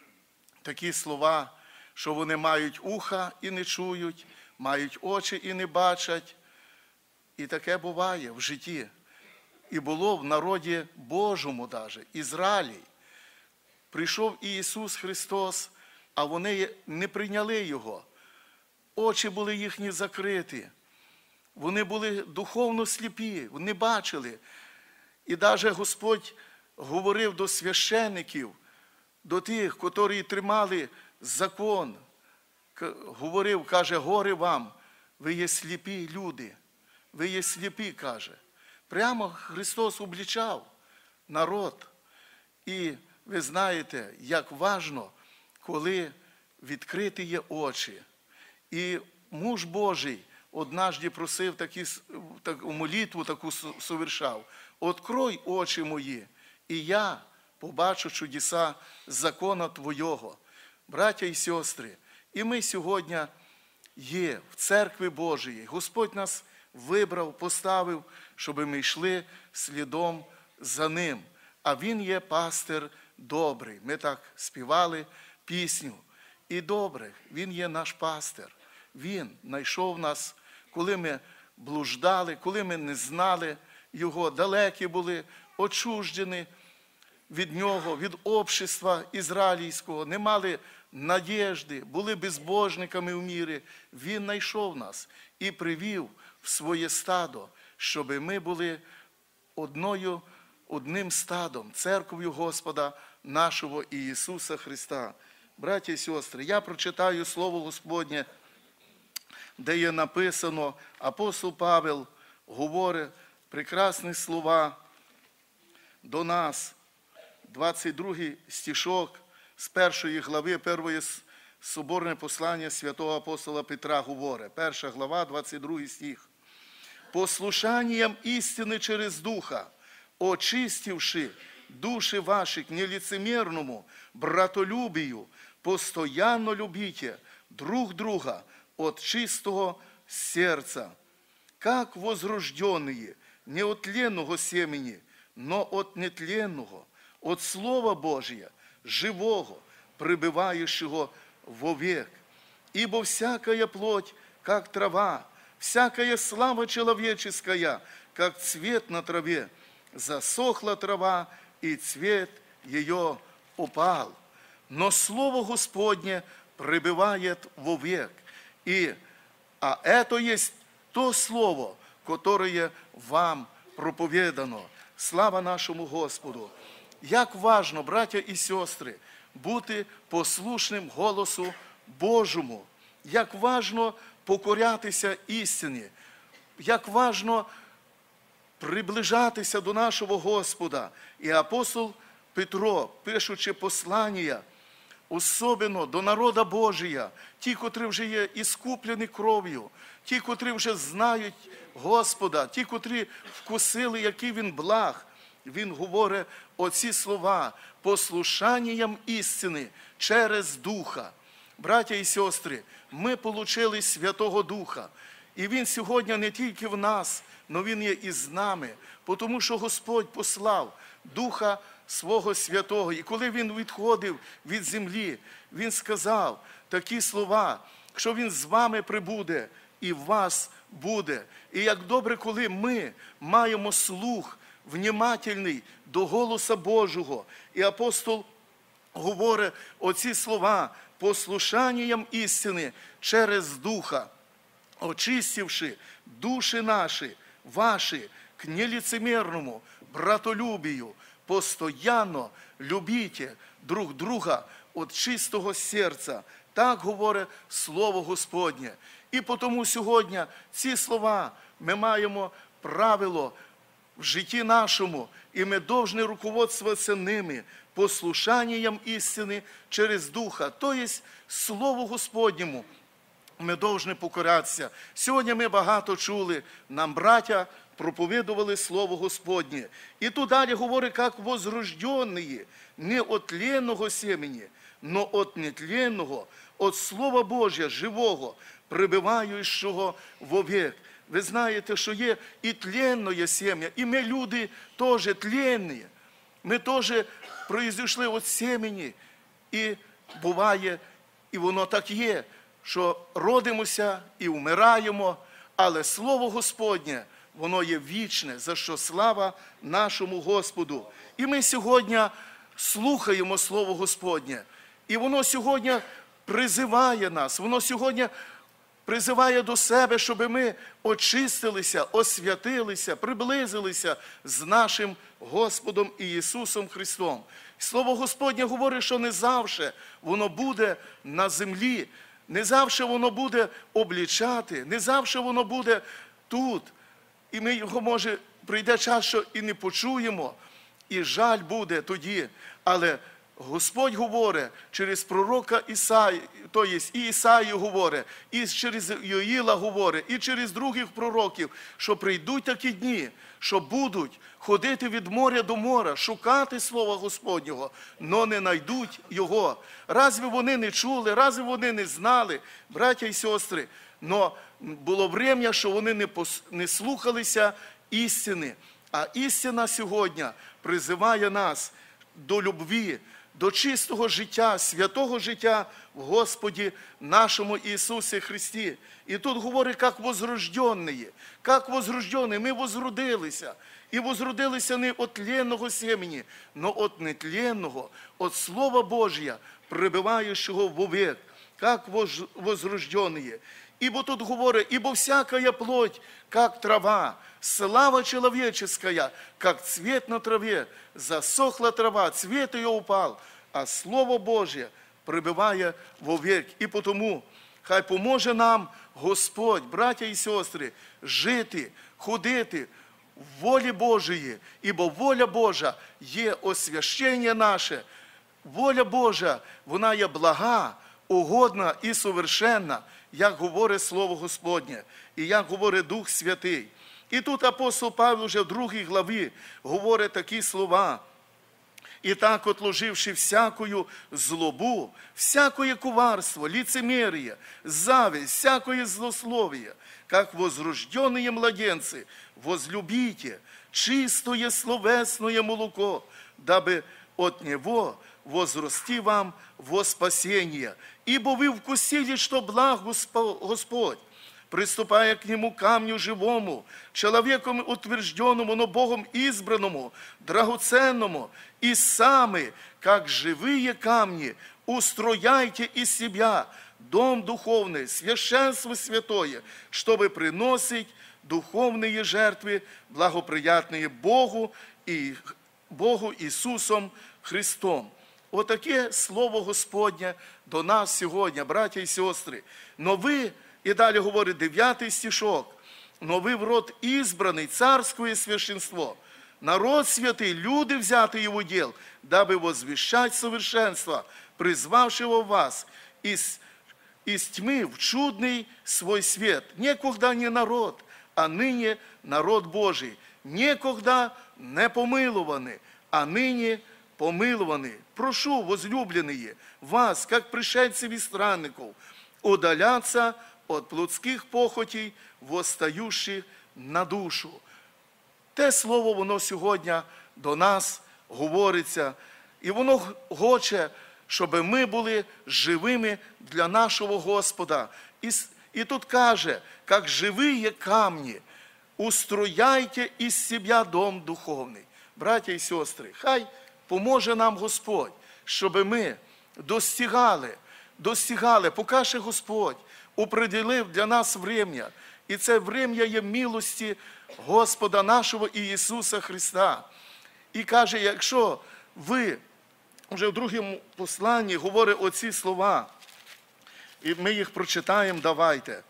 J: такі слова, що вони мають уха і не чують, мають очі і не бачать. І таке буває в житті. І було в народі Божому даже, Ізраїлі. Прийшов і Ісус Христос, а вони не прийняли Його. Очі були їхні закриті. Вони були духовно сліпі, вони бачили. І навіть Господь говорив до священиків, до тих, котрі тримали закон. Говорив, каже, горе вам, ви є сліпі люди. Ви є сліпі, каже. Прямо Христос обличав народ. І ви знаєте, як важно, коли відкриті є очі. І муж Божий однажды просив такі, таку молитву, таку совершав. «Открой очі мої, і я побачу чудеса закона Твого». Браття і сестри, і ми сьогодні є в Церкві Божій. Господь нас вибрав, поставив, щоб ми йшли слідом за Ним. А Він є пастир добрий. Ми так співали пісню. І добре, Він є наш пастир. Він знайшов нас, коли ми блуждали, коли ми не знали Його, далекі були, отчуждені від Нього, від общества ізраїльського, не мали надіжди, були безбожниками в мірі. Він знайшов нас і привів в своє стадо, щоб ми були одною, одним стадом, церков'ю Господа нашого Ісуса Христа. Браті і сестри, я прочитаю Слово Господнє, де є написано, апостол Павел говорить прекрасні слова до нас, двадцять другий стишок з першої глави, першої соборне послання святого апостола Петра говорить. Перша глава, двадцять другий стих. «Послушанием истины через Духа, очистивши души ваши к нелицемерному братолюбию, постоянно любите друг друга от чистого сердца, как возрожденные, не от тленного семени, но от нетленного, от Слова Божия, живого, пребывающего вовек. Ибо всякая плоть, как трава, всякая слава человеческая, как цвет на траве, засохла трава, и цвет ее упал. Но Слово Господне пребывает вовек. И, а это есть то Слово, которое вам проповедано. Слава нашому Господу! Як важно, браття і сестри, бути послушним голосу Божому. Як важно покорятися істині. Як важно приближатися до нашого Господа. І апостол Петро, пишучи послання, особливо до народа Божия, ті, котрі вже є іскуплені кров'ю, ті, котрі вже знають Господа, ті, котрі вкусили, який Він благ, він говорить оці слова послушанням істини через Духа. Браття і сестри, ми отримали Святого Духа. І Він сьогодні не тільки в нас, але Він є і з нами, тому що Господь послав Духа Свого Святого. І коли Він відходив від землі, Він сказав такі слова, що Він з вами прибуде і в вас буде. І як добре, коли ми маємо слух внімательний до голоса Божого. І апостол говорить оці слова: послушанням істини через Духа, очистивши душі наші, ваші, к нелицемерному братолюбію, постоянно любіть друг друга від чистого серця. Так говорить Слово Господнє. І тому сьогодні ці слова ми маємо правило в житті нашому, і ми повинні руководствуватися ними, послушанням істини через Духа, тобто Слову Господньому. Ми повинні покорятися. Сьогодні ми багато чули, нам браття проповідували Слово Господнє. І тут далі говорить, як возрожденні, не от тленного семени, но от нетленного, от Слова Божия, живого, прибиваючого вовек. Ви знаєте, що є і тленне сім'я, і ми люди теж тленні. Ми теж произійшли від семені, і буває, і воно так є, що родимося і вмираємо, але Слово Господнє, воно є вічне, за що слава нашому Господу. І ми сьогодні слухаємо Слово Господнє, і воно сьогодні призиває нас, воно сьогодні призиває до себе, щоб ми очистилися, освятилися, приблизилися з нашим Господом Ісусом Христом. Слово Господнє говорить, що не завжди воно буде на землі, не завжди воно буде облічати, не завжди воно буде тут. І ми його, може, прийде час, що і не почуємо, і жаль буде тоді. Але Господь говорить через пророка Ісаї, тобто і Ісаїю говорить, і через Йоїла говорить, і через других пророків, що прийдуть такі дні, що будуть ходити від моря до моря, шукати Слова Господнього, но не знайдуть Його. Разве вони не чули, разве вони не знали, браття і сестри? Но було время, що вони не, пос... не слухалися істини. А істина сьогодні призиває нас до любві, до чистого життя, святого життя в Господі нашому Ісусі Христі. І тут говорить, як возрожденні, як возрожденні, ми возродилися. І возродилися не від тленного семени, но від нетленного, від Слова Божия, прибиваючого вовек, як возрожденні. Ибо тут говорит, ибо всякая плоть, как трава, слава человеческая, как цвет на траве, засохла трава, цвет ее упал, а Слово Божье пребывая вовек. І потому хай поможе нам Господь, браття і сестри, жити, ходити в волі Божої, ібо воля Божа є освящення наше. Воля Божа, вона є блага, угодна і совершенна, як говорить Слово Господнє, і як говорить Дух Святий. І тут апостол Павло вже в другій главі говорить такі слова. «І так, отложивши всякую злобу, всякое коварство, лицемерие, зависть, всякое злословие, как возрожденные младенцы, возлюбите чистое словесное молоко, дабы от него возрасти вам во спасение. Ибо вы вкусили, что благ Господь, приступая к нему камню живому, человеком утвержденному, но Богом избранному, драгоценному, и сами, как живые камни, устрояйте из себя дом духовный, священство святое, чтобы приносить духовные жертвы, благоприятные Богу и Богу Ісусом Христом». Отаке Слово Господнє до нас сьогодні, браття і сестри. Но ви, і далі говорить дев'ятий стишок, но ви в род избранный, царское священство, народ святый, люди взятые в удел, дабы возвещать совершенство, призвавшего вас из, из тьмы в чудный свой свет. Некогда не народ, а ныне народ Божий. Некогда не помилованный, а ныне помилованный. Прошу, возлюбленные, вас, как пришельцев и странников, удаляться от плотських похотей, восстающих на душу. Те слово, воно сьогодні до нас говориться, і воно хоче, щоб ми були живими для нашого Господа. І, і тут каже, як живі камні, устрояйте із себе дом духовний. Браття і сестри, хай поможе нам Господь, щоб ми достигали, достигали, поки ще Господь определив для нас врем'я. І це врем'я є милості Господа нашого Ісуса Христа. І каже, якщо ви, вже в другому посланні говорить оці слова, і ми їх прочитаємо, давайте.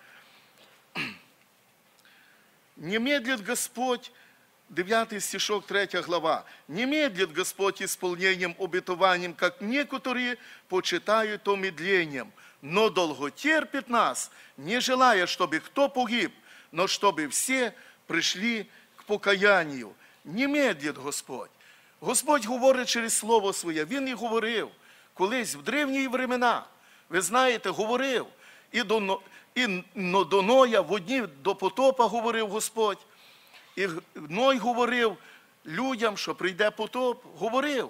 J: «Не медлит Господь», дев'ятий стишок, третя глава, «Не медлит Господь исполнением обетованием, как некоторые почитают то медлением, но долготерпит нас, не желая, чтобы кто погиб, но чтобы все пришли к покаянию». Не медлит Господь. Господь говорить через Слово Своє. Він і говорив колись в древні времена. Ви знаєте, говорив. І до, і до Ноя, в одні до потопа говорив Господь. І Ной говорив людям, що прийде потоп. Говорив.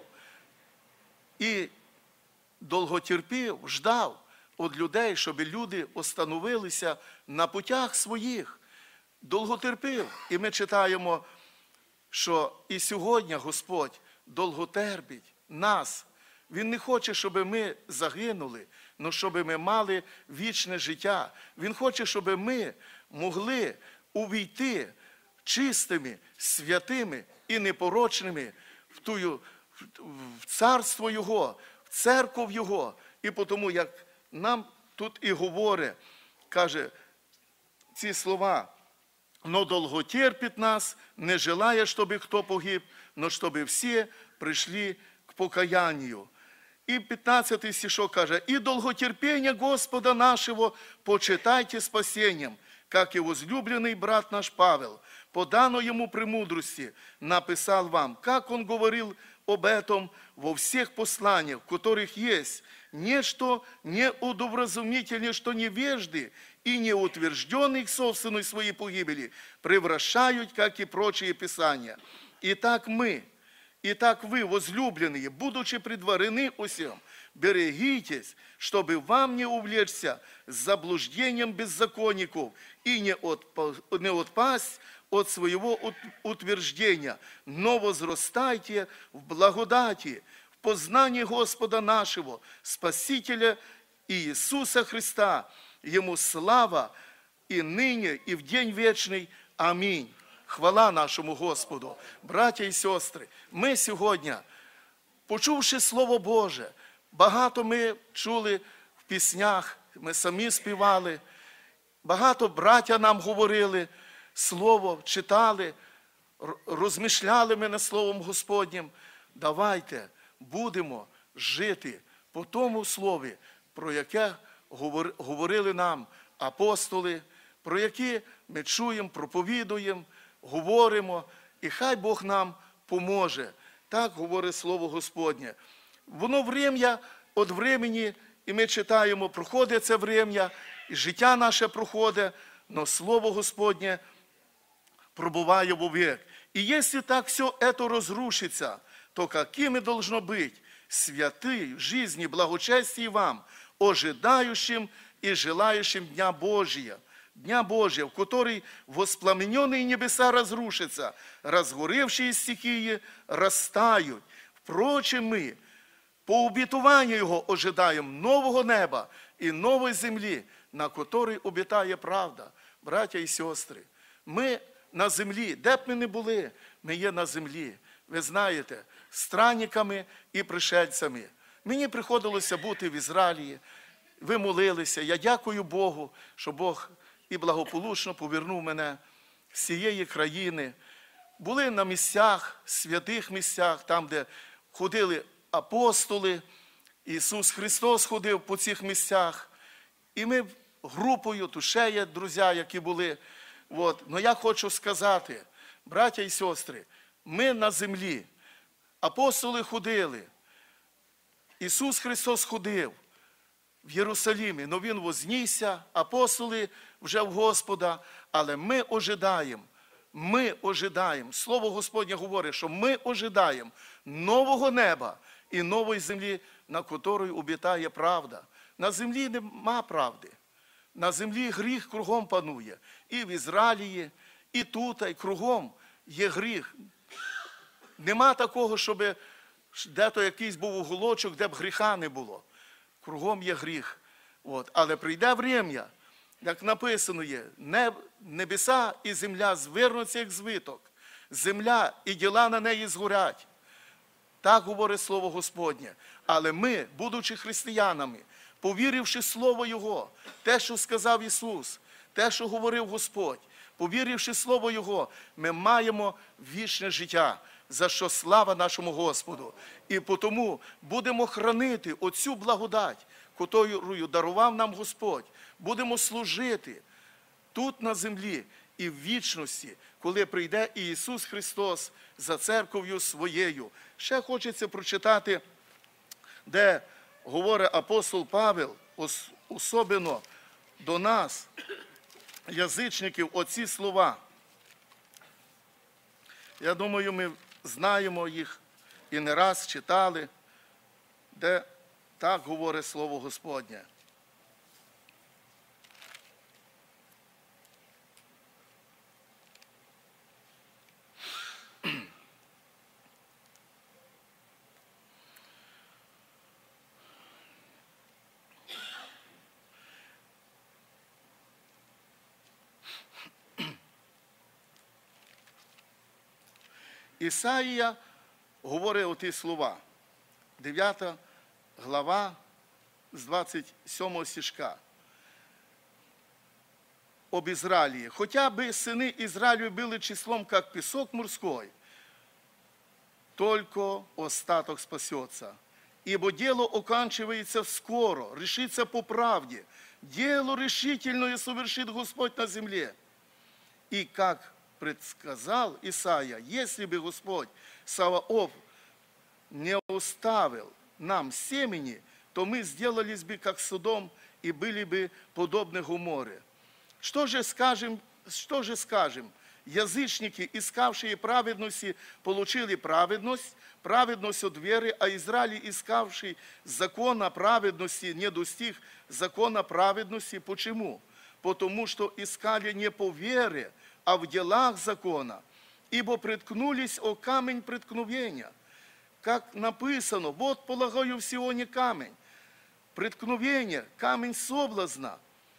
J: І довготерпів, ждав від людей, щоб люди остановилися на путях своїх. Довготерпів. І ми читаємо, що і сьогодні Господь довготерпить нас. Він не хоче, щоб ми загинули, але щоб ми мали вічне життя. Він хоче, щоб ми могли увійти чистими, святими і непорочними в, тую, в царство Його, в церкву Його. І тому, як нам тут і говорить, каже ці слова, «Но долготерпит нас, не желая, чтобы кто погиб, но чтобы все пришли к покаянию». І пятнадцатий стишок каже, «И долготерпение Господа нашего почитайте спасением, как и возлюбленный брат наш Павел, по данной ему премудрости, написал вам, как он говорил об этом во всех посланиях, в которых есть нечто неудобразумительное, что невежды и неутвержденных собственной своей погибели превращают, как и прочие писания. Итак мы, итак вы, возлюбленные, будучи предварены усем, берегитесь, чтобы вам не увлечься заблуждением беззаконников и не, отпа, не отпасть от своего утверждения, но возрастайте в благодати, в познании Господа нашего, Спасителя Иисуса Христа. Ему слава и ныне, и в день вечный. Амінь. Хвала нашому Господу. Браття і сестри, ми сьогодні, почувши Слово Боже, багато ми чули в піснях, ми самі співали, багато браття нам говорили, Слово читали, розмишляли ми над Словом Господнім. Давайте будемо жити по тому Слові, про яке говорили нам апостоли, про які ми чуємо, проповідуємо, говоримо, і хай Бог нам поможе. Так говорить Слово Господнє. Воно врем'я від времени, і ми читаємо, проходить це врем'я, і життя наше проходить, но Слово Господнє пробуває вовек. І якщо так все это разрушится, то какими должно быть святы в жизни, благочестие вам, ожидающим и желающим Дня Божия, Дня Божия, в который воспламененные небеса разрушатся, разгоревшие стихии растают. Впрочем, мы по обетованию Его ожидаем нового неба и новой земли, на которой обітає правда. Браття і сестри, ми на землі, де б ми не були, ми є на землі. Ви знаєте, странниками і пришельцями. Мені приходилося бути в Ізраїлі, ви молилися. Я дякую Богу, що Бог і благополучно повернув мене з цієї країни. Були на місцях, святих місцях, там, де ходили апостоли, Ісус Христос ходив по цих місцях. І ми групою, тут ще є друзі, які були. От. Но я хочу сказати, браття і сестри, ми на землі, апостоли ходили, Ісус Христос ходив, в Єрусалимі, но він вознісся, апостоли вже в Господа, але ми ожидаємо, ми ожидаємо, Слово Господнє говорить, що ми ожидаємо нового неба і нової землі, на котрій обітає правда. На землі нема правди, на землі гріх кругом панує, і в Ізраїлі, і тут, і кругом є гріх. Нема такого, щоб де-то якийсь був уголочок, де б гріха не було. Кругом є гріх. От. Але прийде врем'я, як написано є, небеса і земля звернуться, як звиток. Земля і діла на неї згорять. Так говорить Слово Господнє. Але ми, будучи християнами, повіривши Слово Його, те, що сказав Ісус, те, що говорив Господь, повіривши Слово Його, ми маємо вічне життя, за що слава нашому Господу. І тому будемо хранити оцю благодать, котрою дарував нам Господь. Будемо служити тут на землі і в вічності, коли прийде і Ісус Христос за церков'ю своєю. Ще хочеться прочитати, де говорить апостол Павел, особливо до нас, язичників, оці слова. Я думаю, ми знаємо їх і не раз читали, де так говорить Слово Господнє. Ісаїя говорить оті слова, дев'ята глава з двадцять сьомого стишка. Об Израиле. Хотя бы сыны Израилю были числом, как песок морской, только остаток спасется. Ибо дело оканчивается скоро, решится по правде. Дело решительное совершит Господь на земле. И как предсказал Исаия, если бы Господь Саваоф не оставил нам семени, то мы сделались бы как Содом и были бы подобны Гоморе. Что же скажем, что же скажем? Язычники, искавшие праведности, получили праведность, праведность от веры, а Израиль, искавший закона праведности, не достиг закона праведности. Почему? Потому что искали не по вере, а в делах закона, ибо приткнулись о камень преткновения. Как написано, вот полагаю в Сионе камень, преткновение, камень соблазна,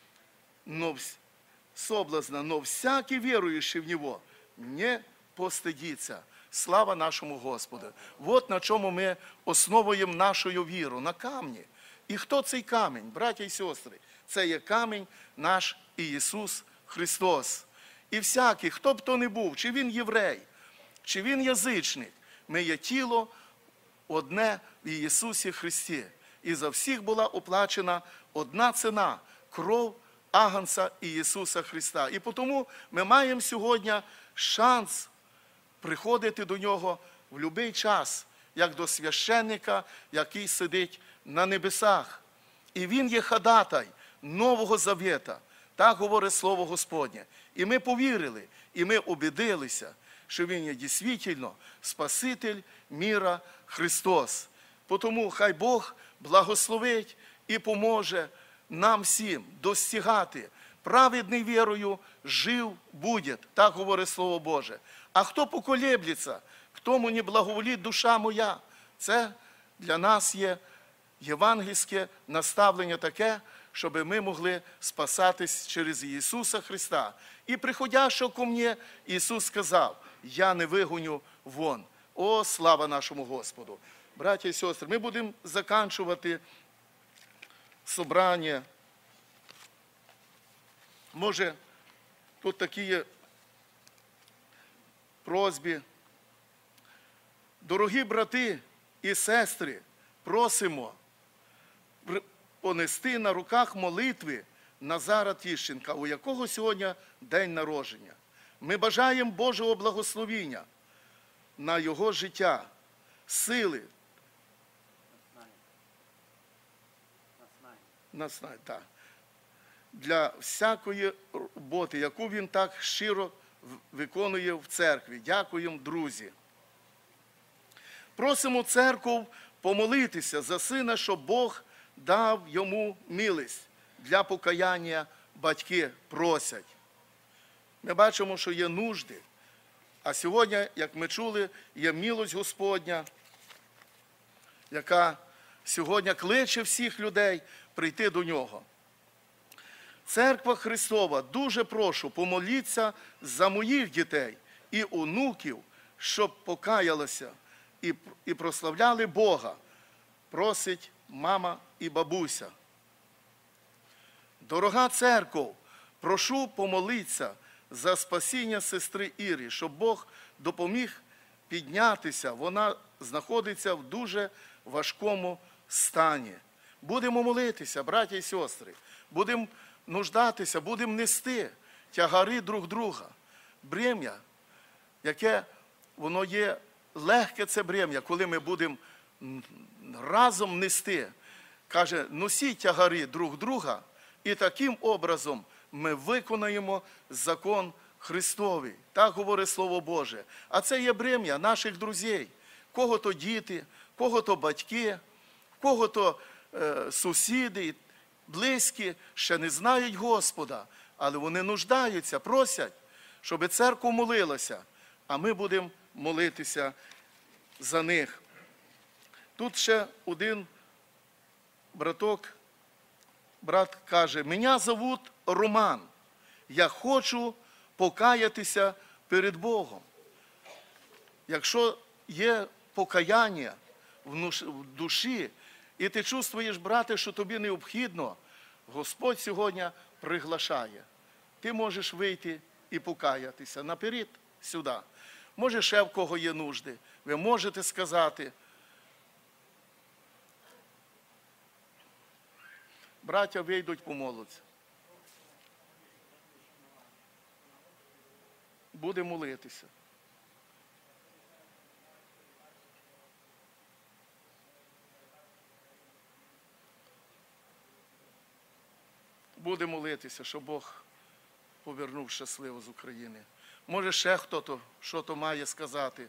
J: но, соблазна, но всякий верующий в него не постидится. Слава нашому Господу. Вот на чому ми основуємо нашу віру, на камні. І хто цей камінь, браття і сестри? Це є камінь наш Ісус Христос. І всякий, хто б то не був, чи він єврей, чи він язичник, ми є тіло одне в Ісусі Христі. І за всіх була оплачена одна ціна – кров Агнця Ісуса Христа. І тому ми маємо сьогодні шанс приходити до Нього в будь-який час, як до священника, який сидить на небесах. І Він є ходатай Нового Завета. Так говорить Слово Господнє. І ми повірили, і ми убедилися, що Він є дійсно Спаситель міра Христос. Тому хай Бог благословить і поможе нам всім достигати. Праведний вірою жив буде, так говорить Слово Боже. А хто поколеблється, к тому не благоволить душа моя, це для нас є євангельське наставлення таке, щоб ми могли спасатись через Ісуса Христа. І приходящого ко мне, Ісус сказав, я не вигоню вон. О, слава нашому Господу! Браття і сестри, ми будемо закінчувати собрання. Може, тут такі є просьби. Дорогі брати і сестри, просимо понести на руках молитви Назара Тищенка, у якого сьогодні день народження. Ми бажаємо Божого благословіння на його життя, сили, наснать, так. Для всякої роботи, яку він так щиро виконує в церкві. Дякуємо, друзі. Просимо церкву помолитися за сина, щоб Бог дав йому милість. Для покаяння батьки просять. Ми бачимо, що є нужди. А сьогодні, як ми чули, є милость Господня, яка сьогодні кличе всіх людей прийти до нього. Церква Христова, дуже прошу, помоліться за моїх дітей і онуків, щоб покаялися і, і прославляли Бога, просить мама і бабуся. Дорога церков, прошу помолитися за спасіння сестри Ірі, щоб Бог допоміг піднятися. Вона знаходиться в дуже важкому стані. Будемо молитися, браті і сестри, будемо нуждатися, будемо нести тягари друг друга. Брем'я, яке воно є легке, це брем'я, коли ми будемо разом нести. Каже, носіть тягари друг друга, і таким образом ми виконаємо закон Христовий. Так говорить Слово Боже. А це є брем'я наших друзів. Кого-то діти, кого-то батьки, кого-то е, сусіди, близькі ще не знають Господа, але вони нуждаються, просять, щоб церква молилася, а ми будемо молитися за них. Тут ще один браток, брат каже, мене зовут Роман, я хочу покаятися перед Богом. Якщо є покаяння в душі, і ти чувствуєш, брате, що тобі необхідно, Господь сьогодні приглашає. Ти можеш вийти і покаятися наперед сюди. Може, ще в кого є нужди. Ви можете сказати. Браття вийдуть, помолуться. Буде молитися. Буде молитися, щоб Бог повернув щасливо з України. Може, ще хто-то, що-то має сказати.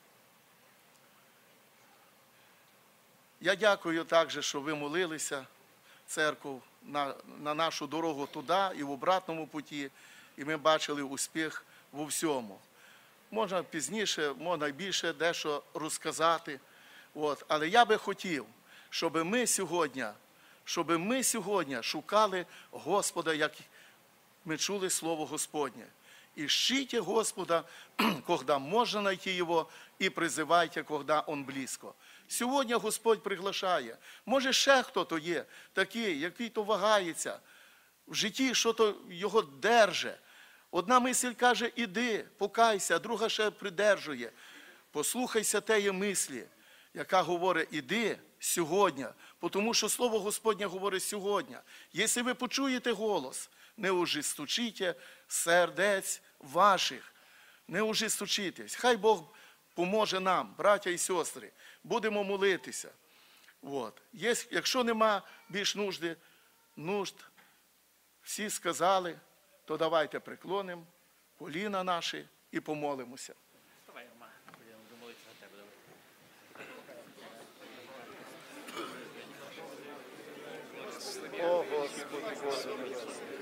J: Я дякую також, що ви молилися, церкву, на, на нашу дорогу туди і в обратному путі, і ми бачили успіх у всьому. Можна пізніше, можна більше дещо розказати. От. Але я би хотів, щоб ми сьогодні, щоб ми сьогодні шукали Господа, як ми чули Слово Господнє. Ищите Господа, когда можно найти Его, и призывайте, когда Он близько. Сьогодні Господь приглашає. Може, ще хто-то є такий, який-то вагається в житті, що-то його держить. Одна мисль каже, іди, покайся, а друга ще придержує. Послухайся теї мислі, яка говорить, іди сьогодні, тому що Слово Господнє говорить сьогодні. Якщо ви почуєте голос, не ожесточите сердець ваших, не ожесточитесь. Хай Бог поможе нам, браття і сестри, будемо молитися. От. Є, якщо нема більш нужди, нужд, всі сказали, то давайте приклонимо коліна наші і помолимося. О, Господи, Господи.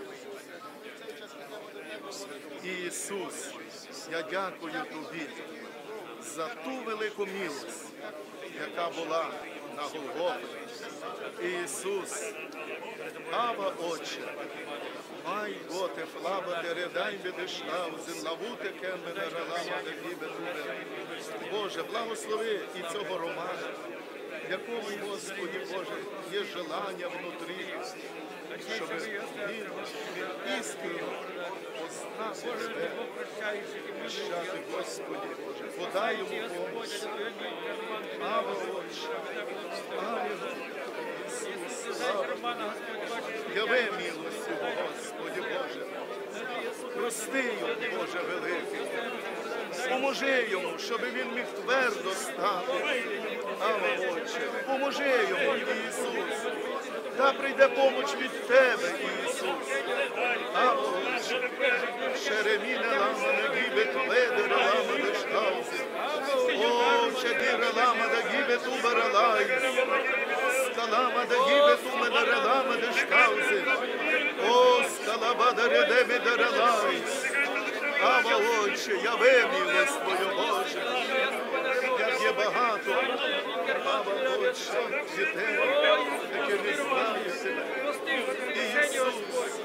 J: Ісус, я дякую Тобі за ту велику милость, яка була на Голгофі. Ісус, Ава, Отче, май готе, флава, дередай, бедештаузен, лавуте, кембене, релама, дегібе, Боже, благослови і цього Романа, якому, Господи Боже, є желання внутрі, щоб він істинно познав себе, прощати, Господи Боже, подай йому помощь. Ава, Отче, Ава, Ісус, слава, яви милостю, Господи Боже, прости йому, Боже великий, поможи йому, щоб він міг твердо стати. Ава, Отче, поможи йому, Ісус, Да прийде поміч від Тебе, Ісус. А Отче, шереміне ламане гібет ведере ламане штаузи. Отче, дире ламане гібет уберелайс. Скаламане гібет умедере ламане штаузи. О, скалабадаре демедере лайс. Ава, Отче, я вимілась Твою, Боже, як є багато, Ава, Отче, дітей, які не знають Тебе. Ісус,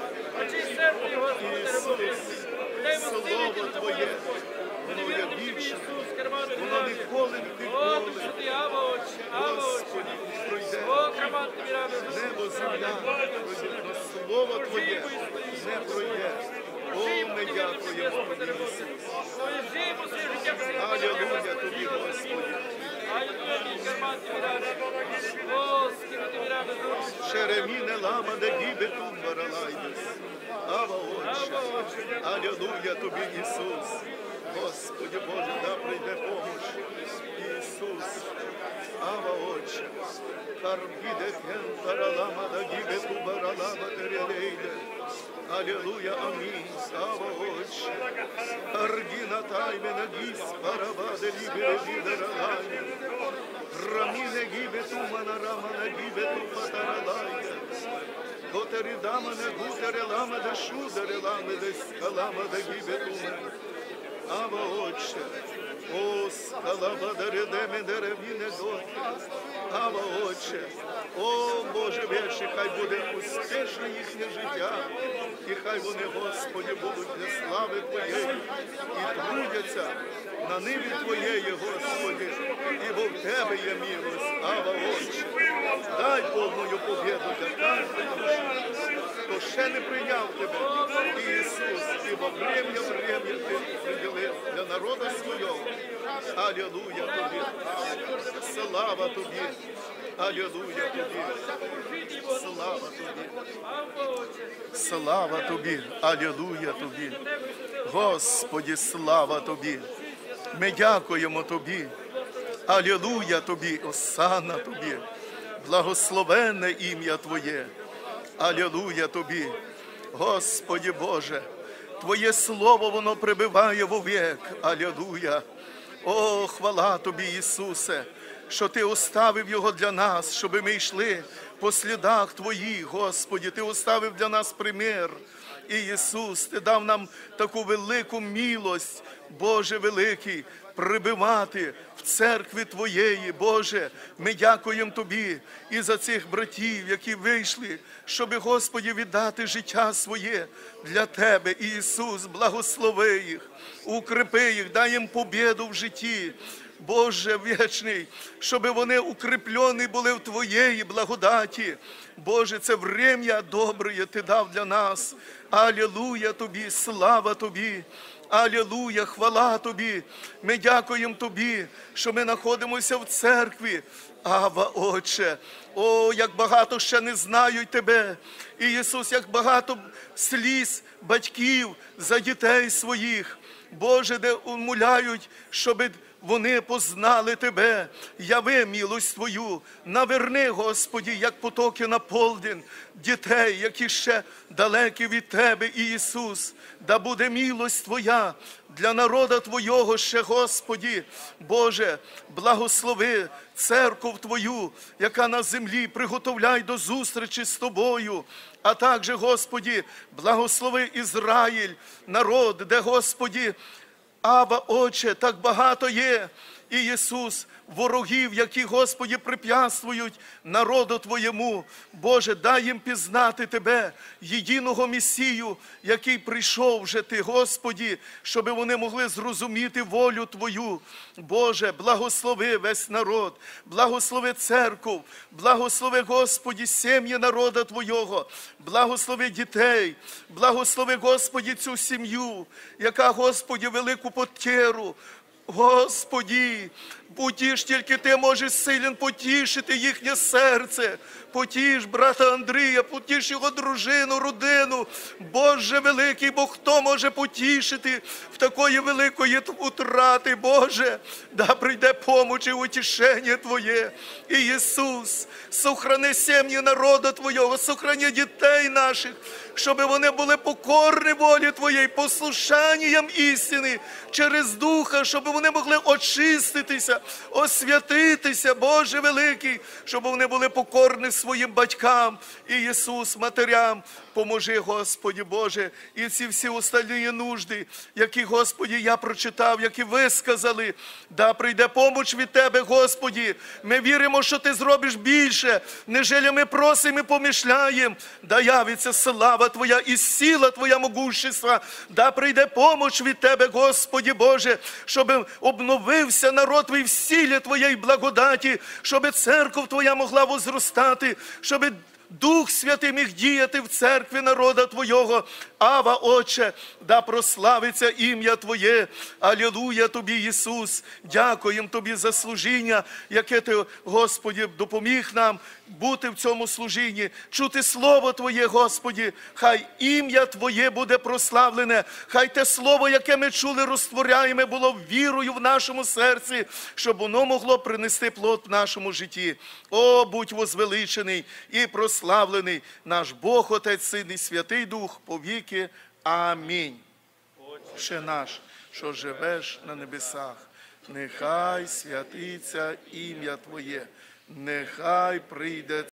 J: Ісус, Слово Твоє, воно є більше, воно ніколи не ніколи. Господи, пройде, небо, земля, пройде, но Слово Твоє не пройде. О, ми дякуємо Тобі, Ісус. Алілуя Тобі, Господи. Шереміне ламане гібету баралайдес. Ава, Отче. Алілуя Тобі, Ісус. Господи Боже, да прийде помощь. Ісус. Ава, Отче. Карбіде кентаралама да гібету баралама терелейде. Аллилуйя, аминь, слава Отче. Аргина тайме гис парабаде либере лидера лайне. Рамине гибету манарама на гибету патаралайде. Готери дамане гутере лама да шудере ламе да скалама да гибету мен. Ава Отче. О, скалаба да редеме да ревіне готе. Ава Отче. О, Боже вічний, хай буде успішне їхнє життя. І хай вони, Господи, будуть для слави Твоєї і трудяться на ниві Твоєї, Господи, і бо в Тебе є милость, Ава, Отче. Дай повною побіду для кожної душі, хто ще не прийняв Тебе, Ісус, і во врем'я, врем'я Ти приділив для народу свого. Алілуя Тобі, слава Тобі, алілуя Тобі, слава Тобі. Слава Тобі, алілуя Тобі. Господи, слава Тобі. Ми дякуємо Тобі. Алілуя Тобі, осана Тобі. Благословенне ім'я Твоє. Алілуя Тобі. Господи Боже, Твоє Слово, воно прибиває вовек. Алілуя. О, хвала Тобі, Ісусе, що Ти оставив його для нас, щоб ми йшли по слідах Твоїх, Господи. Ти оставив для нас примір. І Ісус, Ти дав нам таку велику милость, Боже великий, прибивати в церкві Твоєї, Боже. Ми дякуємо Тобі і за цих братів, які вийшли, щоб, Господи, віддати життя своє для Тебе. І Ісус, благослови їх, укрепи їх, дай їм побіду в житті. Боже вічний, щоб вони укріплені були в Твоєї благодаті. Боже, це врем'я добре Ти дав для нас. Алілуя Тобі, слава Тобі. Алілуя, хвала Тобі. Ми дякуємо Тобі, що ми знаходимося в церкві. Ава, Отче, о, як багато ще не знають Тебе. І Ісус, як багато сліз батьків за дітей своїх. Боже, де умоляють, щоб вони познали Тебе. Яви милость Твою, наверни, Господи, як потоки на полдень дітей, які ще далекі від Тебе, Ісус. Да буде милость Твоя для народа Твого ще, Господи. Боже, благослови церкву Твою, яка на землі, приготовляй до зустрічі з Тобою. А також, Господи, благослови Ізраїль, народ, де, Господи, Ава, Отче, так багато є. І Ісус, ворогів, які, Господи, препятствують народу Твоєму. Боже, дай їм пізнати Тебе, єдиного Месію, який прийшов вже Ти, Господи, щоб вони могли зрозуміти волю Твою. Боже, благослови весь народ, благослови церкву, благослови, Господи, сім'ї народу Твого, благослови дітей, благослови, Господи, цю сім'ю, яка, Господи, велику потерю Господі, потіш, тільки Ти можеш силен потішити їхнє серце. Потіш брата Андрія, потіш його дружину, родину. Боже великий, бо хто може потішити в такої великої утрати, Боже? Да прийде поміч і утішення Твоє. І Ісус, сохрани сім'ї народу Твого, сохрани дітей наших, щоб вони були покорні волі Твоєї, послушанням істини через Духа, щоб вони могли очиститися, освятитися, Боже великий, щоб вони були покорні своїм батькам. І Ісус, матерям, поможи, Господі Боже, і ці всі остальні нужди, які, Господі, я прочитав, які висказали, да прийде поміч від Тебе, Господі. Ми віримо, що Ти зробиш більше, нежели ми просимо і помишляємо. Да явиться слава Твоя і сила Твоя могущества, да прийде поміч від Тебе, Господі Боже, щоб обновився народ Твій в силі Твоєї благодаті, щоб церква Твоя могла возростати, щоб Дух Святий міг діяти в церкві народа Твого. Ава, Отче, да прославиться ім'я Твоє. Алілуя Тобі, Ісус. Дякуємо Тобі за служіння, яке Ти, Господі, допоміг нам бути в цьому служінні, чути Слово Твоє, Господі. Хай ім'я Твоє буде прославлене. Хай те Слово, яке ми чули, розтворяємо, було вірою в нашому серці, щоб воно могло принести плод в нашому житті. О, будь возвеличений і прославлений наш Бог, Отець, Син і Святий Дух, повіки. Амінь. Отче наш, що живеш на небесах, нехай святиться ім'я Твоє, нехай прийде